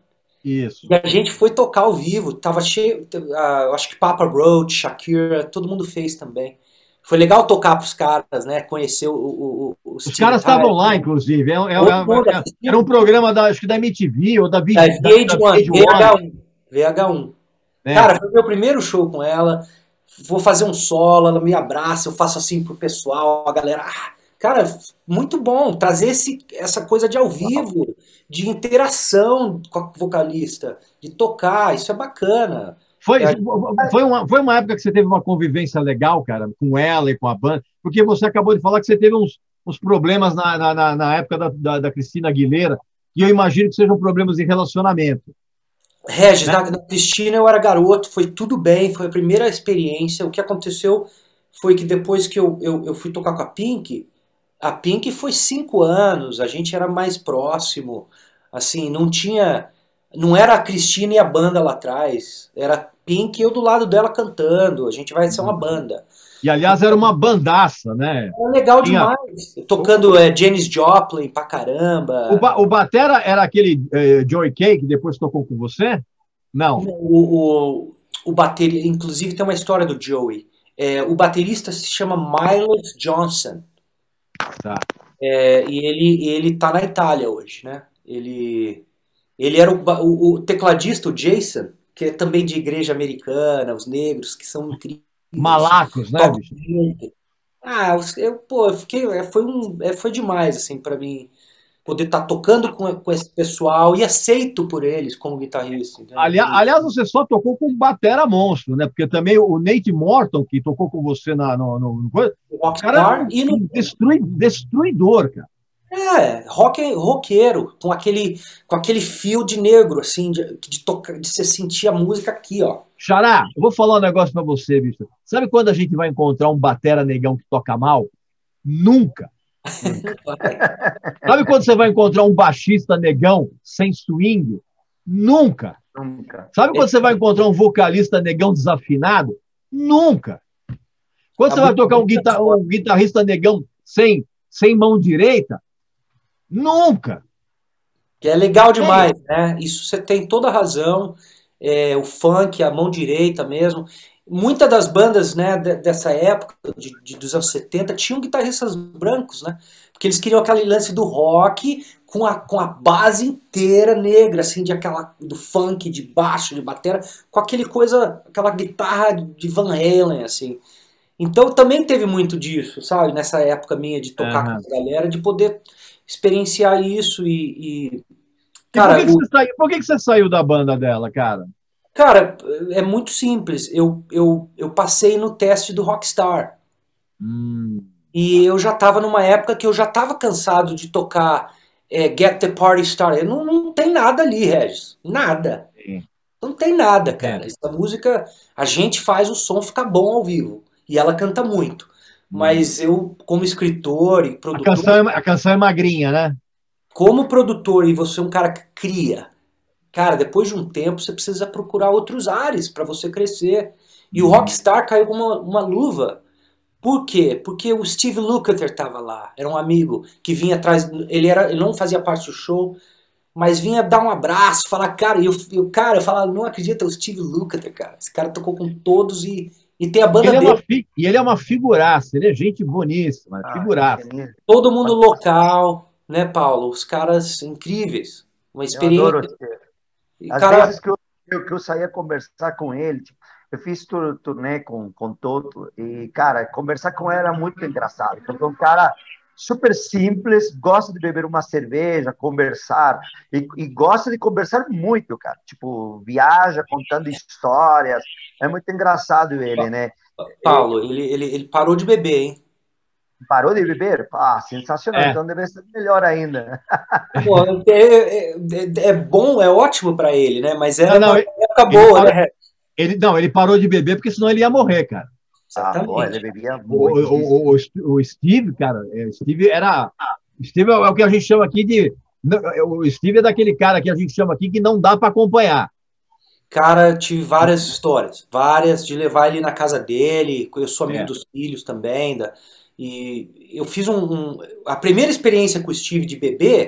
Isso.
E a gente foi tocar ao vivo, tava cheio, uh, acho que Papa Roach, Shakira, todo mundo fez também. Foi legal tocar pros caras, né? Conhecer o, o, o
Os caras estavam lá, inclusive. É, é, é, era um programa da, acho que da M T V ou da, v,
da
da,
V H um, V H um. V H um. É. Cara, foi o meu primeiro show com ela. Vou fazer um solo, ela me abraça, eu faço assim pro pessoal, a galera. Ah, cara, muito bom trazer esse, essa coisa de ao vivo, de interação com a vocalista, de tocar, isso é bacana.
Foi, foi, uma, foi uma época que você teve uma convivência legal, cara, com ela e com a banda, porque você acabou de falar que você teve uns, uns problemas na, na, na época da, da, da Cristina Aguilera, e eu imagino que sejam problemas de relacionamento.
Regis, né? na, na Cristina eu era garoto, foi tudo bem, foi a primeira experiência. O que aconteceu foi que depois que eu, eu, eu fui tocar com a Pink, a Pink foi cinco anos, a gente era mais próximo, assim, não tinha... Não era a Cristina e a banda lá atrás, era Pink e eu do lado dela cantando, a gente vai ser uma banda.
E, aliás, era uma bandaça, né?
Era legal Tinha... demais. Tocando é, Janis Joplin pra caramba.
O, ba o batera era aquele é, Joey Kay que depois tocou com você? Não.
O, o, o bateria, inclusive tem uma história do Joey. É, o baterista se chama Miles Johnson.
Tá.
É, e ele, ele tá na Itália hoje, né? Ele... Ele era o, o, o tecladista, o Jason, que é também de igreja americana, os negros, que são incríveis.
Malacos, né, bicho?
Ah, eu, pô, eu fiquei, foi, um, foi demais, assim, pra mim, poder estar tá tocando com, com esse pessoal e aceito por eles como guitarrista. Né?
Aliás, aliás, você só tocou com um batera monstro, né? Porque também o Nate Morton, que tocou com você na, no, no, no...
O cara
e no... destrui, destruidor, cara.
É, rock, roqueiro, com aquele, com aquele fio de negro, assim, de, de, tocar, de você sentir a música aqui, ó.
Xará, eu vou falar um negócio pra você, bicho. Sabe quando a gente vai encontrar um batera negão que toca mal? Nunca. Sabe quando você vai encontrar um baixista negão sem swing? Nunca.
Nunca.
Sabe quando você vai encontrar um vocalista negão desafinado? Nunca. Quando você vai tocar um, guitar um guitarrista negão sem, sem mão direita? Nunca.
Que é legal demais, né? Isso você tem toda a razão. É, o funk, a mão direita mesmo. Muitas das bandas, né, dessa época, de, de, dos anos setenta, tinham guitarristas brancos, né? Porque eles queriam aquele lance do rock com a, com a base inteira negra, assim, de aquela, do funk, de baixo, de batera, com aquele coisa, aquela guitarra de Van Halen, assim. Então também teve muito disso, sabe? Nessa época minha de tocar uhum. com essa galera, de poder experienciar isso e... e...
Cara, e por, que, que, você saiu, por que, que você saiu da banda dela, cara?
Cara, é muito simples. Eu, eu, eu passei no teste do Rockstar.
Hum.
E eu já estava numa época que eu já estava cansado de tocar é, Get the Party Started. Não, não tem nada ali, Regis. Nada.
Sim.
Não tem nada, cara. É. Essa música, a gente faz o som ficar bom ao vivo. E ela canta muito. Hum. Mas eu, como escritor e produtor...
A canção, é, a canção é magrinha, né?
Como produtor, e você é um cara que cria, cara, depois de um tempo você precisa procurar outros ares para você crescer. E o Rockstar caiu com uma, uma luva. Por quê? Porque o Steve Lukather estava lá, era um amigo que vinha atrás, ele, era, ele não fazia parte do show, mas vinha dar um abraço, falar, cara, e o cara, eu falava, não acredita, é o Steve Lukather, cara. Esse cara tocou com todos e, e tem a banda
ele
dele.
É fi, e ele é uma figuraça, ele é gente boníssima, ah, figuraça.
Todo mundo local... Né, Paulo? Os caras incríveis. Uma experiência. Eu adoro
e, Às cara... vezes que eu, eu, que eu saía conversar com ele, tipo, eu fiz tur, turnê com, com Toto, e, cara, conversar com ele era muito engraçado, porque é um cara super simples, gosta de beber uma cerveja, conversar, e, e gosta de conversar muito, cara. Tipo, viaja contando histórias. É muito engraçado ele, né?
Paulo, ele, ele, ele parou de beber, hein?
Parou de beber? Ah, sensacional. É. Então deve ser melhor ainda.
Pô, é, é, é bom, é ótimo para ele, né? Mas era
não,
uma
ele,
época boa,
ele
né?
Ele, não, ele parou de beber porque senão ele ia morrer, cara.
Ah, pô, ele bebia muito.
O, o, o, o Steve, cara, o Steve era... O Steve é o que a gente chama aqui de... O Steve é daquele cara que a gente chama aqui que não dá para acompanhar.
Cara, tive várias histórias. Várias, de levar ele na casa dele. Eu sou amigo é. dos filhos também, da... E eu fiz um, um... A primeira experiência com o Steve de beber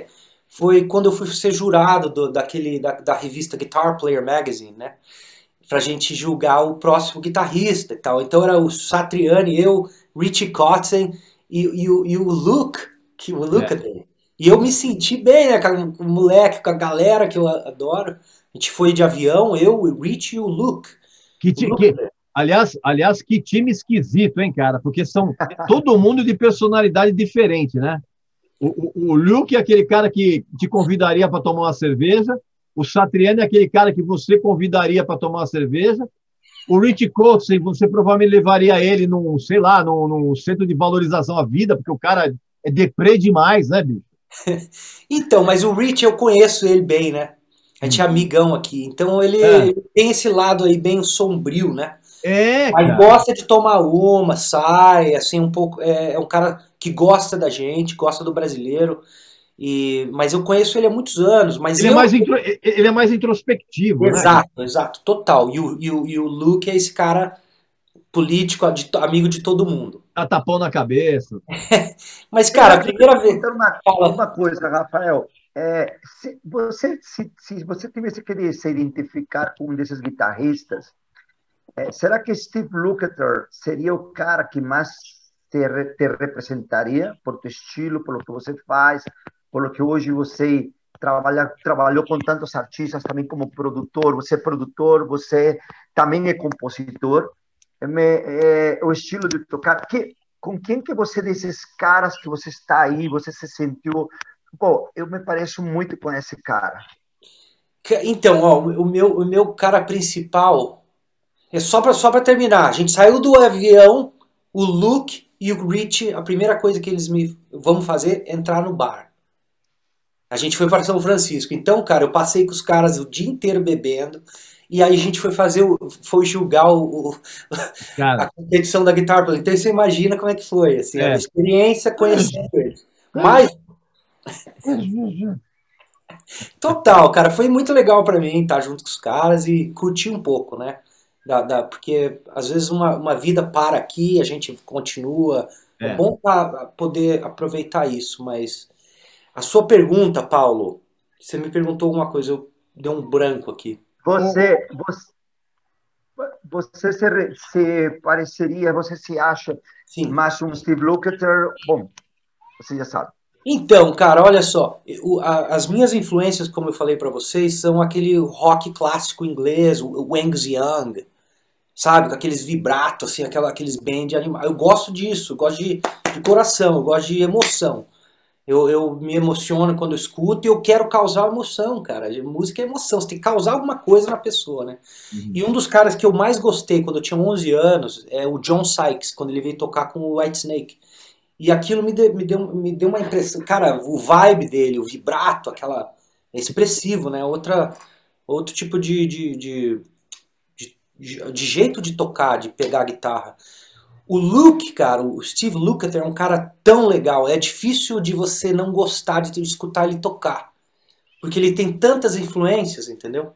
foi quando eu fui ser jurado do, daquele, da, da revista Guitar Player Magazine, né? Pra gente julgar o próximo guitarrista e tal. Então era o Satriani, eu, Richie Kotzen e, e, o, e o Luke, que o Luke
É.
dele. E eu me senti bem, né, com o moleque, com a galera que eu adoro. A gente foi de avião, eu, o Richie e o Luke.
Que,
O
ti-
Luke
que, aliás, aliás, que time esquisito, hein, cara? Porque são todo mundo de personalidade diferente, né? O, o, o Luke é aquele cara que te convidaria para tomar uma cerveja. O Satriani é aquele cara que você convidaria para tomar uma cerveja. O Rich Kotzen, você provavelmente levaria ele num, sei lá, num, num centro de valorização à vida, porque o cara é deprê demais, né, bicho?
Então, mas o Rich eu conheço ele bem, né? A gente é amigão aqui. Então ele,
É,
ele tem esse lado aí bem sombrio, né?
é,
Mas
cara.
gosta de tomar uma, sai, assim, um pouco. É, é um cara que gosta da gente, gosta do brasileiro. E, mas eu conheço ele há muitos anos. Mas
Ele é
eu.
mais, intro- ele é mais introspectivo, né, cara?
Exato, exato, total. E o, e o, e o Luke é esse cara político, de- amigo de todo mundo.
Dá tapão na cabeça.
Mas, cara, a
Deixa eu te
primeira vez.
perguntar uma,
Fala.
uma coisa, Rafael. É, se você, se, se você tivesse que se identificar com um desses guitarristas, é, será que Steve Lukather seria o cara que mais te, re- te representaria por teu estilo, pelo que você faz, pelo que hoje você trabalha, trabalhou com tantos artistas também como produtor, você é produtor, você também é compositor, é, me- é, o estilo de tocar, que, com quem que você, desses caras que você está aí, você se sentiu, pô, eu me pareço muito com esse cara.
Que- Então, ó, o meu, o meu cara principal. É só pra, só pra terminar. A gente saiu do avião, o Luke e o Rich, a primeira coisa que eles me vão fazer é entrar no bar. A gente foi para São Francisco. Então, cara, eu passei com os caras o dia inteiro bebendo. E aí a gente foi fazer o, foi julgar o, o- a
Cara,
competição da Guitar Player. Então você imagina como é que foi, assim, a
é.
experiência conhecendo eles. Mas total, cara, foi muito legal pra mim estar junto com os caras e curtir um pouco, né? Da, da- porque às vezes uma, uma vida para aqui, a gente continua. É
É.
bom pra poder aproveitar isso, mas a sua pergunta, Paulo, você me perguntou alguma coisa, eu dei um branco aqui.
Você, você, você se, re- se pareceria, você se acha
Sim.
mais um Steve Lukather? Bom, você já sabe.
Então, cara, olha só, o- a- as minhas influências, como eu falei pra vocês, são aquele rock clássico inglês, o o Angus Young, sabe? Com aqueles vibrato, assim, aquela, aqueles band animais. Eu gosto disso, eu gosto de, de coração, eu gosto de emoção. Eu, eu me emociono quando eu escuto e eu quero causar emoção, cara. Música é emoção, você tem que causar alguma coisa na pessoa, né?
Uhum.
E um dos caras que eu mais gostei quando eu tinha onze anos é o John Sykes, quando ele veio tocar com o Whitesnake. E aquilo me deu, me deu, me deu uma impressão, cara, o vibe dele, o vibrato, aquela. É expressivo, né? Outra, outro tipo de, de, de, de, de jeito de tocar, de pegar a guitarra. O Luke, cara, o Steve Lukather é um cara tão legal. É difícil de você não gostar de escutar ele tocar. Porque ele tem tantas influências, entendeu?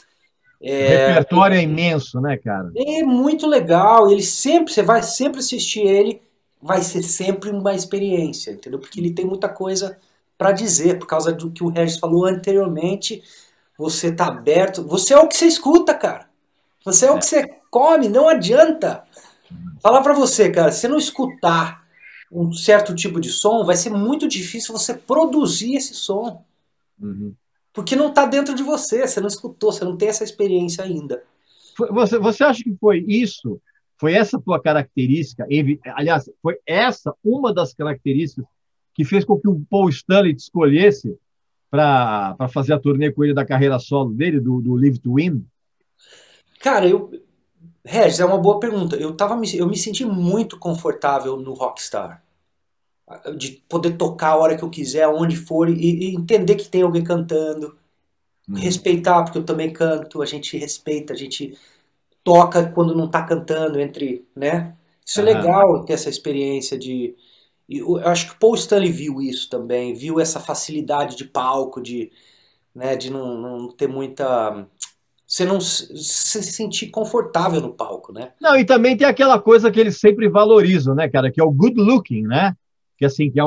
O repertório é imenso, né, cara?
É muito legal. Ele sempre, você vai sempre assistir ele, vai ser sempre uma experiência, entendeu? Porque ele tem muita coisa pra dizer, por causa do que o Regis falou anteriormente. Você tá aberto. Você é o que você escuta, cara. Você é o
É.
que você come, não adianta. Falar pra você, cara, se você não escutar um certo tipo de som, vai ser muito difícil você produzir esse som.
Uhum.
Porque não tá dentro de você, você não escutou, você não tem essa experiência ainda.
Foi- Você, você acha que foi isso? Foi essa tua característica? evi- Aliás, foi essa uma das características que fez com que o Paul Stanley te escolhesse para fazer a turnê com ele da carreira solo dele, do, do Live to Win?
Cara, eu. Regis, é uma boa pergunta. Eu, tava, me- eu me senti muito confortável no Rockstar. De poder tocar a hora que eu quiser, aonde for, e, e entender que tem alguém cantando.
Uhum.
Respeitar, porque eu também canto, a gente respeita, a gente toca quando não tá cantando, entre, né? Isso é
Aham.
legal ter essa experiência de. e Eu eu acho que o Paul Stanley viu isso também, viu essa facilidade de palco, de, né, de não, não ter muita. Você não se se sentir confortável no palco, né?
Não, e também tem aquela coisa que eles sempre valorizam, né, cara? Que é o good looking, né? Que assim, que é o,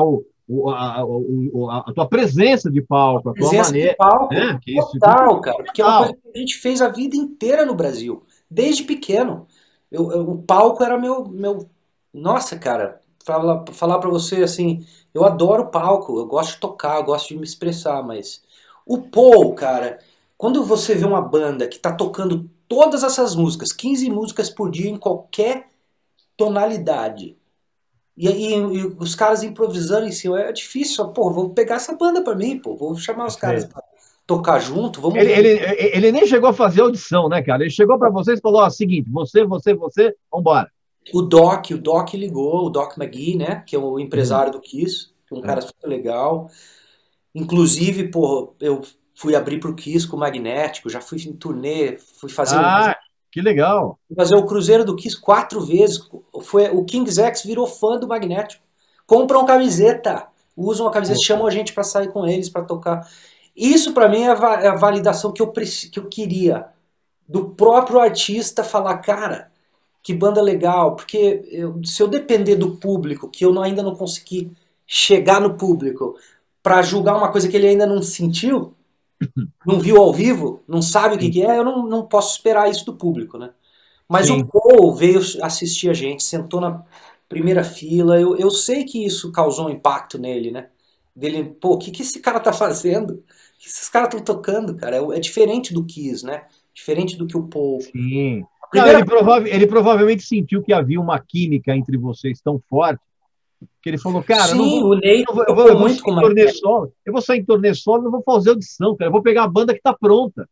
o, a, o, a, a tua presença de palco, a tua
Presença
maneira.
de palco,
Né? Que isso,
total, cara, porque é uma
total.
coisa que a gente fez a vida inteira no Brasil, desde pequeno. Eu, eu- o palco era meu, meu... Nossa, cara, fala, falar pra você assim, eu adoro palco, eu gosto de tocar, eu gosto de me expressar, mas o Paul, cara, quando você vê uma banda que tá tocando todas essas músicas, quinze músicas por dia em qualquer tonalidade, e aí e os caras improvisando em cima, é difícil, pô, vou pegar essa banda pra mim, pô, vou chamar os caras
Perfeito.
pra tocar junto, vamos
Ele,
ver.
ele, ele nem chegou a fazer audição, né, cara? Ele chegou para vocês e falou: ó, seguinte, você, você, você, vambora.
O Doc, o Doc ligou, o Doc McGee, né, que é o
Hum,
empresário do Kiss, que é um
é.
cara super legal. Inclusive, pô, eu fui abrir pro Kiss com o Magnético, já fui em turnê, fui fazer o,
Ah, que legal.
fazer o Cruzeiro do Kiss quatro vezes. Foi, o King's X virou fã do Magnético. Compram camiseta, usam a camiseta, chamam a gente pra sair com eles, pra tocar. Isso pra mim é a, va- é a validação que eu, preci- que eu queria. Do próprio artista falar, cara, que banda legal, porque eu- se eu depender do público, que eu não- ainda não consegui chegar no público pra julgar uma coisa que ele ainda não sentiu, não viu ao vivo, não sabe o que
Sim,
que é, eu não, não posso esperar isso do público, né? Mas o
sim.
Paul veio assistir a gente, sentou na primeira fila, eu, eu sei que isso causou um impacto nele, né? Dele, pô, o que, que esse cara tá fazendo? O que esses caras estão tocando, cara? É, é diferente do Kiss, né? Diferente do que o Paul.
Sim.
A
Não,
primeira
ele, prova ele provavelmente sentiu que havia uma química entre vocês tão forte que ele falou: cara, eu não
Sim,
vou,
o
eu
Nate
não vou, eu vou,
tocou
eu vou
muito
sair
com
em
o
turnê
Magneto.
solo, eu vou sair em turnê solo, eu vou fazer audição, cara. Eu vou pegar a banda que está pronta.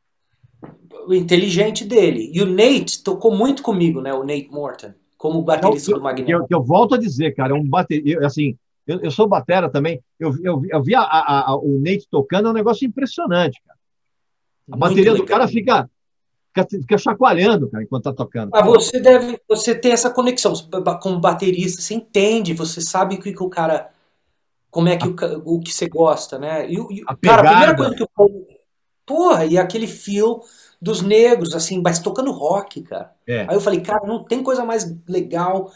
O inteligente dele. E o Nate tocou muito comigo, né? O Nate Morton, como
Então,
baterista
que,
do
eu, que
Magneto.
eu- que eu volto a dizer, cara, é um bater, assim, eu, eu sou batera também. Eu, eu, eu vi a, a, a, o Nate tocando, é um negócio impressionante, cara. A
Muito
bateria do
legal.
cara fica, fica, fica chacoalhando, cara, enquanto tá tocando.
Ah,
Pô,
você deve, você tem essa conexão como baterista, você entende, você sabe o que, que o cara, como é que
a,
o, ca- o que você gosta, né? E, o- e,
a
cara, a primeira
pegada.
coisa que eu, porra, e aquele feel dos negros, assim, mas tocando rock, cara.
É,
Aí eu falei, cara, não tem coisa mais legal.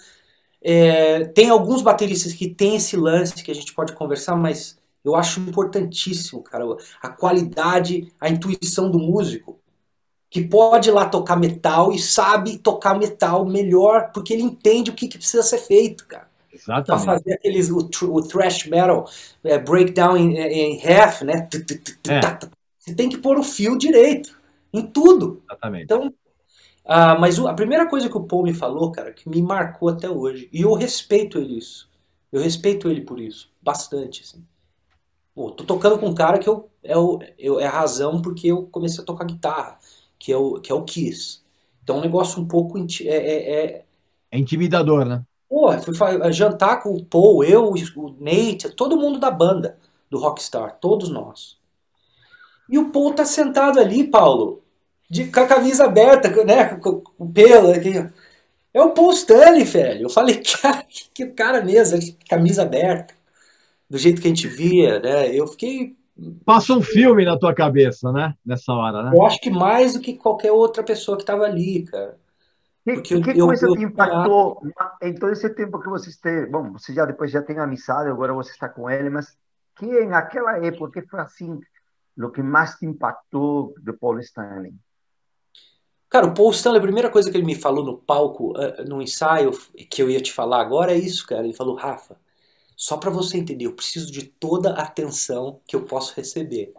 É, tem alguns bateristas que tem esse lance que a gente pode conversar, mas eu acho importantíssimo, cara, a qualidade, a intuição do músico, que pode ir lá tocar metal e sabe tocar metal melhor, porque ele entende o que, que precisa ser feito, cara. Pra
exatamente.
fazer aqueles, o, tr- o thrash metal, é, breakdown em, em half, né? Tu, tu, tu, tu,
É,
tá, tá. Você tem que pôr o fio direito, em tudo.
exatamente.
Então, ah, mas o- a primeira coisa que o Paul me falou, cara, que me marcou até hoje, e eu respeito ele isso. Eu respeito ele por isso, bastante, assim. Pô, tô tocando com um cara que eu, é, o, eu, é a razão porque eu comecei a tocar guitarra, que é o, que é o Kiss. Então é um negócio um pouco. inti- É, é, é...
É intimidador, né?
Pô, fui fa- jantar com o Paul, eu, o Nate, todo mundo da banda do Rockstar, todos nós. E o Paul tá sentado ali, Paulo, de, com a camisa aberta, né? Com, com o pelo aqui. É o Paul Stanley, velho. Eu falei, cara, que, que cara mesmo, camisa aberta, do jeito que a gente via, né? Eu fiquei.
Passa um filme na tua cabeça, né? Nessa hora, né?
Eu acho que mais do que qualquer outra pessoa que estava ali, cara.
Que,
Porque eu,
que
eu,
coisa
eu
te impactou em todo esse tempo que você esteve? Bom, você já depois já tem amizade, agora você está com ele, mas que naquela época, que foi assim, o que mais te impactou do Paul Stanley?
Cara, o Paul Stanley, a primeira coisa que ele me falou no palco, uh, no ensaio, que eu ia te falar agora é isso, cara. Ele falou, Rafa, só pra você entender, eu preciso de toda a atenção que eu posso receber.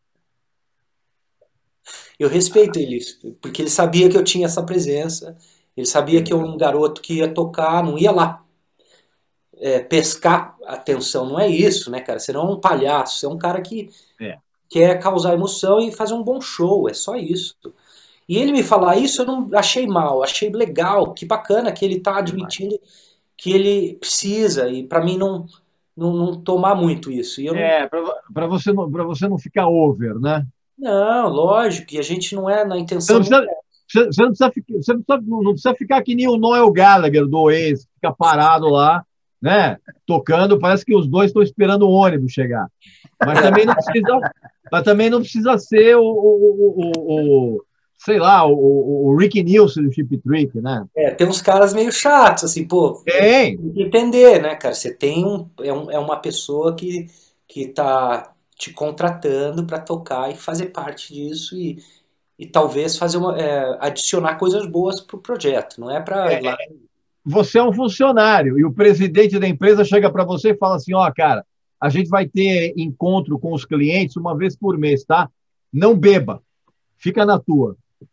Eu respeito ele, porque ele sabia que eu tinha essa presença, ele sabia que eu era um garoto que ia tocar, não ia lá é, pescar atenção, não é isso, né, cara? Você não é um palhaço, você é um cara que
É.
quer causar emoção e fazer um bom show, é só isso. E ele me falar isso eu não achei mal, achei legal, que bacana que ele tá admitindo que ele precisa, e pra mim não, não, não tomar muito isso. E eu não,
É, para você não, para você não ficar over, né?
não, lógico, e a gente não é na
Você não
intenção.
precisa, você, você não precisa, ficar- você não precisa, não precisa ficar que nem o Noel Gallagher do Oasis, que fica parado lá, né? Tocando, parece que os dois estão esperando o ônibus chegar. Mas também não precisa, mas também não precisa ser o, o, o, o- sei lá, o, o Rick Nielsen do Chip Trick, né?
É, tem uns caras meio chatos, assim, pô,
Tem.
tem que entender, né, cara? Você tem um, é, um, é uma pessoa que, que tá te contratando para tocar e fazer parte disso e, e talvez fazer uma, é, adicionar coisas boas pro projeto, não é para ir lá.
Você é um funcionário e o presidente da empresa chega para você e fala assim, ó, cara, a gente vai ter encontro com os clientes uma vez por mês, tá? Não beba, fica na tua.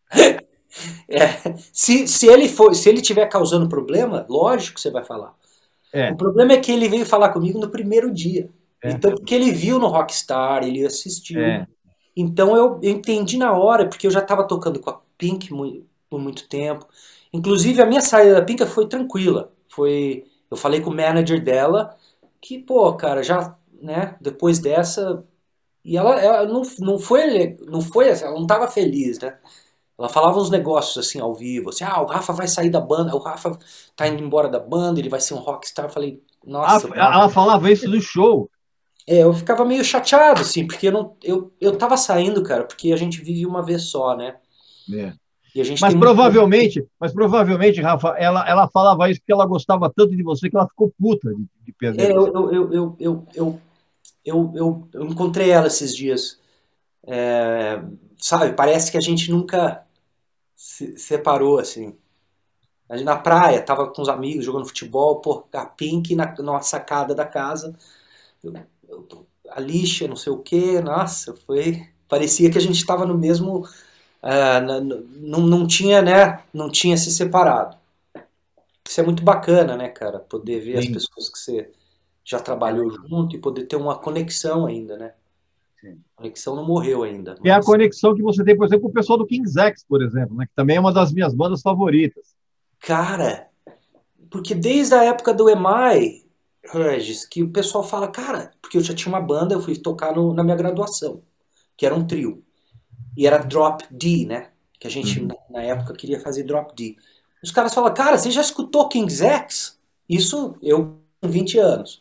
É, se, se ele for, se ele tiver causando problema, lógico que você vai falar.
É,
O problema é que ele veio falar comigo no primeiro dia.
É.
Então, porque ele viu no Rockstar, ele assistiu.
é,
Então eu, eu entendi na hora, porque eu já estava tocando com a Pink mu- por muito tempo. Inclusive a minha saída da Pink foi tranquila. Foi, eu falei com o manager dela que, pô, cara, já, né, depois dessa, e ela, ela não, não foi, não foi, ela não estava feliz, né? Ela falava uns negócios assim ao vivo, assim, ah, o Rafa vai sair da banda, o Rafa tá indo embora da banda, ele vai ser um rockstar. Eu falei,
Ah,
nossa,
ela falava isso do show.
é, eu ficava meio chateado, assim, porque eu não, eu, eu tava saindo, cara, porque a gente vive uma vez só, né?
É.
E a gente
Mas
tem muito-
provavelmente, mas provavelmente, Rafa, ela, ela falava isso porque ela gostava tanto de você que ela ficou puta de, de perder
É,
você.
eu, eu, eu, eu, eu, eu, eu, eu- eu encontrei ela esses dias. É, sabe, parece que a gente nunca se separou, assim. A gente na praia, tava com os amigos jogando futebol, pô, a Pink na, na sacada da casa, eu, eu tô- a lixa, não sei o quê, nossa, foi. Parecia que a gente estava no mesmo. Ah, na- n- não, não tinha, né? Não tinha se separado. Isso é muito bacana, né, cara? Poder ver as
Sim.
pessoas que você já trabalhou junto e poder ter uma conexão ainda, né?
Sim.
A conexão não morreu ainda.
É a
Mas,
conexão que você tem, por exemplo, com o pessoal do King's X, por exemplo, né? Que também é uma das minhas bandas favoritas.
cara, porque desde a época do E M I, Regis, que o pessoal fala, cara, porque eu já tinha uma banda, eu fui tocar no- na minha graduação, que era um trio. E era Drop D, né? Que a gente,
Uhum.
na, na época, queria fazer Drop D. Os caras falam, cara, você já escutou King's X? Isso eu com vinte anos.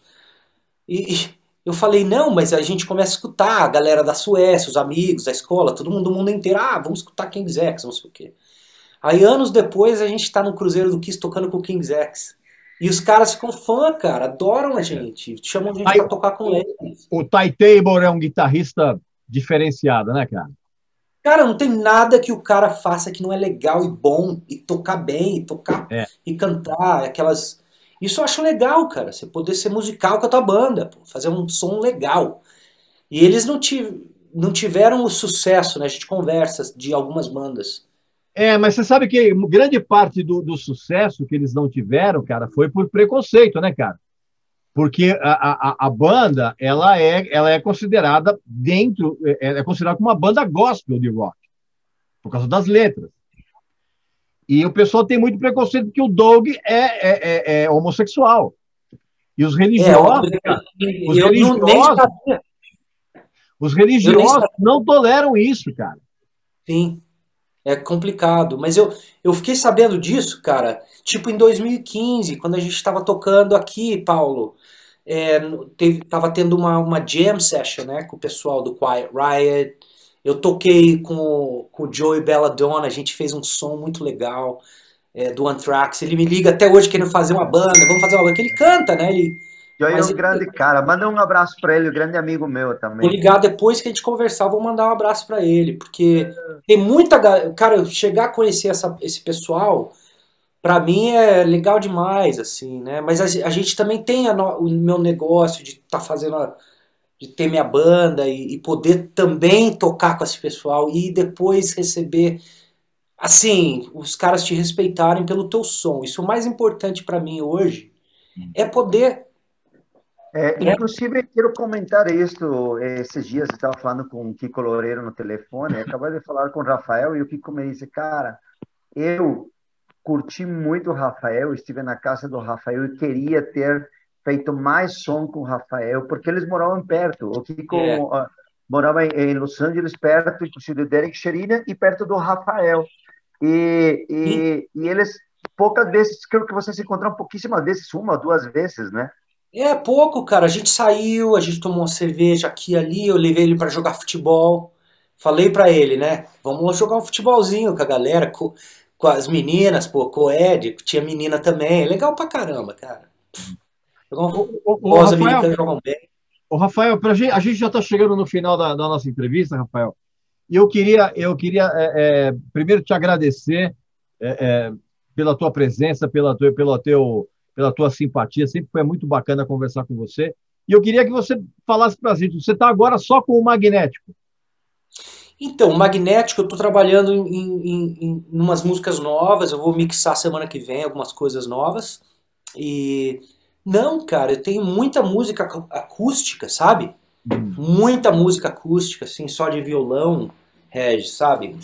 E, e eu falei, não, mas a gente começa a escutar a galera da Suécia, os amigos da escola, todo mundo do mundo inteiro, ah, vamos escutar King's X, não sei o quê. Aí anos depois a gente tá no Cruzeiro do Kiss tocando com o King's X. E os caras ficam fã, cara, adoram a gente, chamam a gente
Aí,
pra tocar com eles.
o Ty Tabor é um guitarrista diferenciado, né, cara?
Cara, não tem nada que o cara faça que não é legal e bom, e tocar bem, e tocar
É.
e cantar, aquelas. Isso eu acho legal, cara. Você poder ser musical com a tua banda, pô, fazer um som legal. E eles não, tiv- não tiveram o sucesso, né? A gente conversa de algumas bandas.
É, mas você sabe que grande parte do, do sucesso que eles não tiveram, cara, foi por preconceito, né, cara? Porque a, a, a banda, ela é, ela é considerada dentro, é, é considerada como uma banda gospel de rock, por causa das letras. E o pessoal tem muito preconceito porque o Doug é, é, é, é homossexual. E os
É, uma
religiosos,
coisa
cara,
que
os
eu não, nem
religiosos,
sabia.
os
Eu nem
religiosos
sabia.
não toleram isso, cara.
Sim, é complicado. Mas eu, eu fiquei sabendo disso, cara, tipo em dois mil e quinze, quando a gente estava tocando aqui, Paulo. É, no- teve, tava tendo uma, uma jam session, né, com o pessoal do Quiet Riot. Eu toquei com, o- com o Joey Belladonna, a gente fez um som muito legal, é, do Anthrax. Ele me liga até hoje querendo fazer uma banda, vamos fazer uma banda, que ele canta, né? Ele,
Joey é
mas
um
ele,
grande cara. Manda um abraço para ele, um grande amigo meu
vou
também.
ligar depois que a gente conversar, vou mandar um abraço pra ele, porque tem muita. ga- Cara, chegar a conhecer essa, esse pessoal, pra mim é legal demais, assim, né? Mas a, ge- a gente também tem a no- o meu negócio de estar fazendo, a- de ter minha banda e, e poder também tocar com esse pessoal e depois receber, assim, os caras te respeitarem pelo teu som. Isso é o mais importante pra mim hoje, é poder,
É,
né?
inclusive, quero comentar isso. Esses dias eu estava falando com o Kiko Loureiro no telefone, acabei de falar com o Rafael, e o Kiko me disse, cara, eu curti muito o Rafael, estive na casa do Rafael e queria ter feito mais som com o Rafael, porque eles moravam perto. O
É,
Kiko ah, morava em, em Los Angeles, perto, inclusive, do Derek Sherina, e perto do Rafael. E,
sim.
e, e eles, poucas vezes, creio que vocês se encontraram pouquíssimas vezes, uma ou duas vezes, né?
É pouco, cara. A gente saiu, a gente tomou uma cerveja aqui e ali, eu levei ele pra jogar futebol. falei pra ele, né? Vamos jogar um futebolzinho com a galera, com, com as meninas, pô, com o Ed, tinha menina também. Legal pra caramba, cara. Jogar um
Ô, ô, ô,
futebol, os
Rafael,
americanos jogam bem.
ô, Rafael, pra gente, a gente já está chegando no final da, da nossa entrevista, Rafael. E eu queria, eu queria é, é, primeiro te agradecer é, é, pela tua presença, pela tua, pela, teu, pela tua simpatia. Sempre foi muito bacana conversar com você. E eu queria que você falasse para a gente, você está agora só com o magnético.
Então, o Magnético, eu tô trabalhando em, em, em umas músicas novas, eu vou mixar semana que vem algumas coisas novas. E não, cara, eu tenho muita música acú- acústica, sabe?
Hum.
Muita música acústica, assim, só de violão, Regis, sabe?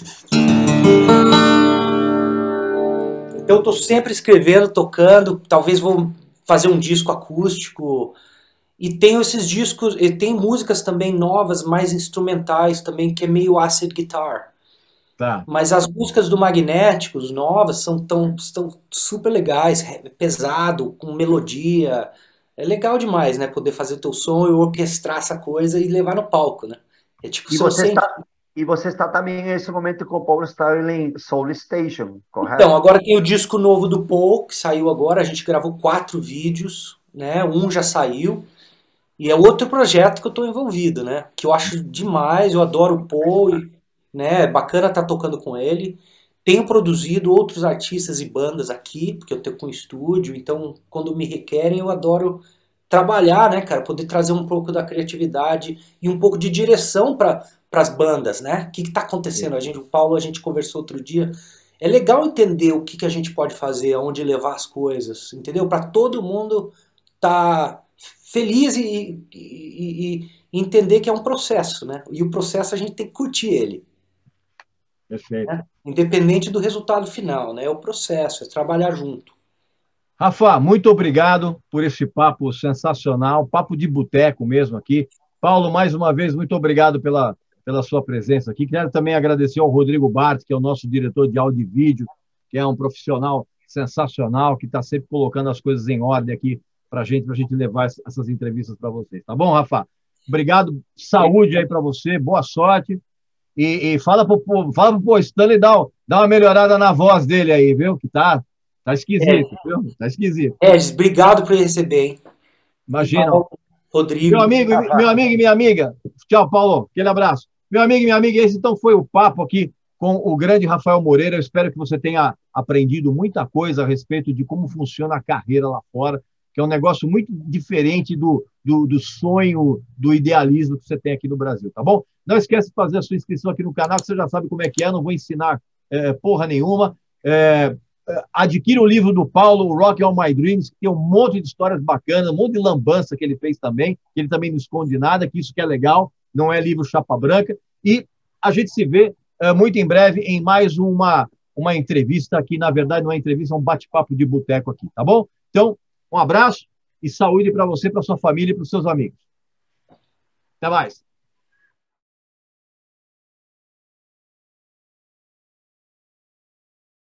Então eu tô sempre escrevendo, tocando, talvez vou fazer um disco acústico. E tenho esses discos, e tem músicas também novas, mais instrumentais também, que é meio acid guitar.
Tá.
Mas as músicas do Magnéticos novas são tão, estão super legais, é pesado, com melodia. É legal demais, né? Poder fazer teu som e orquestrar essa coisa e levar no palco, né? É tipo,
E
são
você
cem...
está, e você está também nesse momento com o Power Styling Soul Station,
Então,
correto?
agora tem o disco novo do Paul, que saiu agora, a gente gravou quatro vídeos, né? Um já saiu. E é outro projeto que eu estou envolvido, né? Que eu acho demais, eu adoro o Paul, e, né? É bacana estar tocando com ele. Tenho produzido outros artistas e bandas aqui, porque eu tenho com estúdio, então quando me requerem eu adoro trabalhar, né, cara? Poder trazer um pouco da criatividade e um pouco de direção para as bandas, né? O que está acontecendo? A gente, o Paulo, a gente conversou outro dia. É legal entender o que, que a gente pode fazer, aonde levar as coisas, entendeu? Para todo mundo estar feliz e, e, e, e entender que é um processo, né? E o processo a gente tem que curtir ele,
Perfeito.
né? Independente do resultado final, né? É o processo, é trabalhar junto.
Rafa, muito obrigado por esse papo sensacional, papo de boteco mesmo aqui. Paulo, mais uma vez, muito obrigado pela, pela sua presença aqui. Quero também agradecer ao Rodrigo Bart, que é o nosso diretor de áudio e vídeo, que é um profissional sensacional, que está sempre colocando as coisas em ordem aqui para a gente, para a gente levar essas entrevistas para vocês. Tá bom, Rafa? Obrigado, saúde aí para você, boa sorte. E, e fala para o povo, fala pro povo, Stanley, dá, dá uma melhorada na voz dele aí, viu? Que tá, tá esquisito, viu? Tá esquisito.
Regis, obrigado por receber, hein? E
Imagina.
Paulo,
Meu
Rodrigo.
amigo, meu amigo e minha amiga. Tchau, Paulo. Aquele abraço. Meu amigo e minha amiga, esse então foi o papo aqui com o grande Rafael Moreira. Eu espero que você tenha aprendido muita coisa a respeito de como funciona a carreira lá fora, que é um negócio muito diferente do, do, do sonho, do idealismo que você tem aqui no Brasil, tá bom? Não esquece de fazer a sua inscrição aqui no canal, que você já sabe como é que é, não vou ensinar é, porra nenhuma. É, adquira o livro do Paulo, o Rock All My Dreams, que tem um monte de histórias bacanas, um monte de lambança que ele fez também, que ele também não esconde nada, que isso que é legal, não é livro chapa branca. E a gente se vê é, muito em breve em mais uma, uma entrevista, que na verdade não é entrevista, é um bate-papo de boteco aqui, tá bom? Então, um abraço e saúde para você, para sua família e para os seus amigos. Até mais.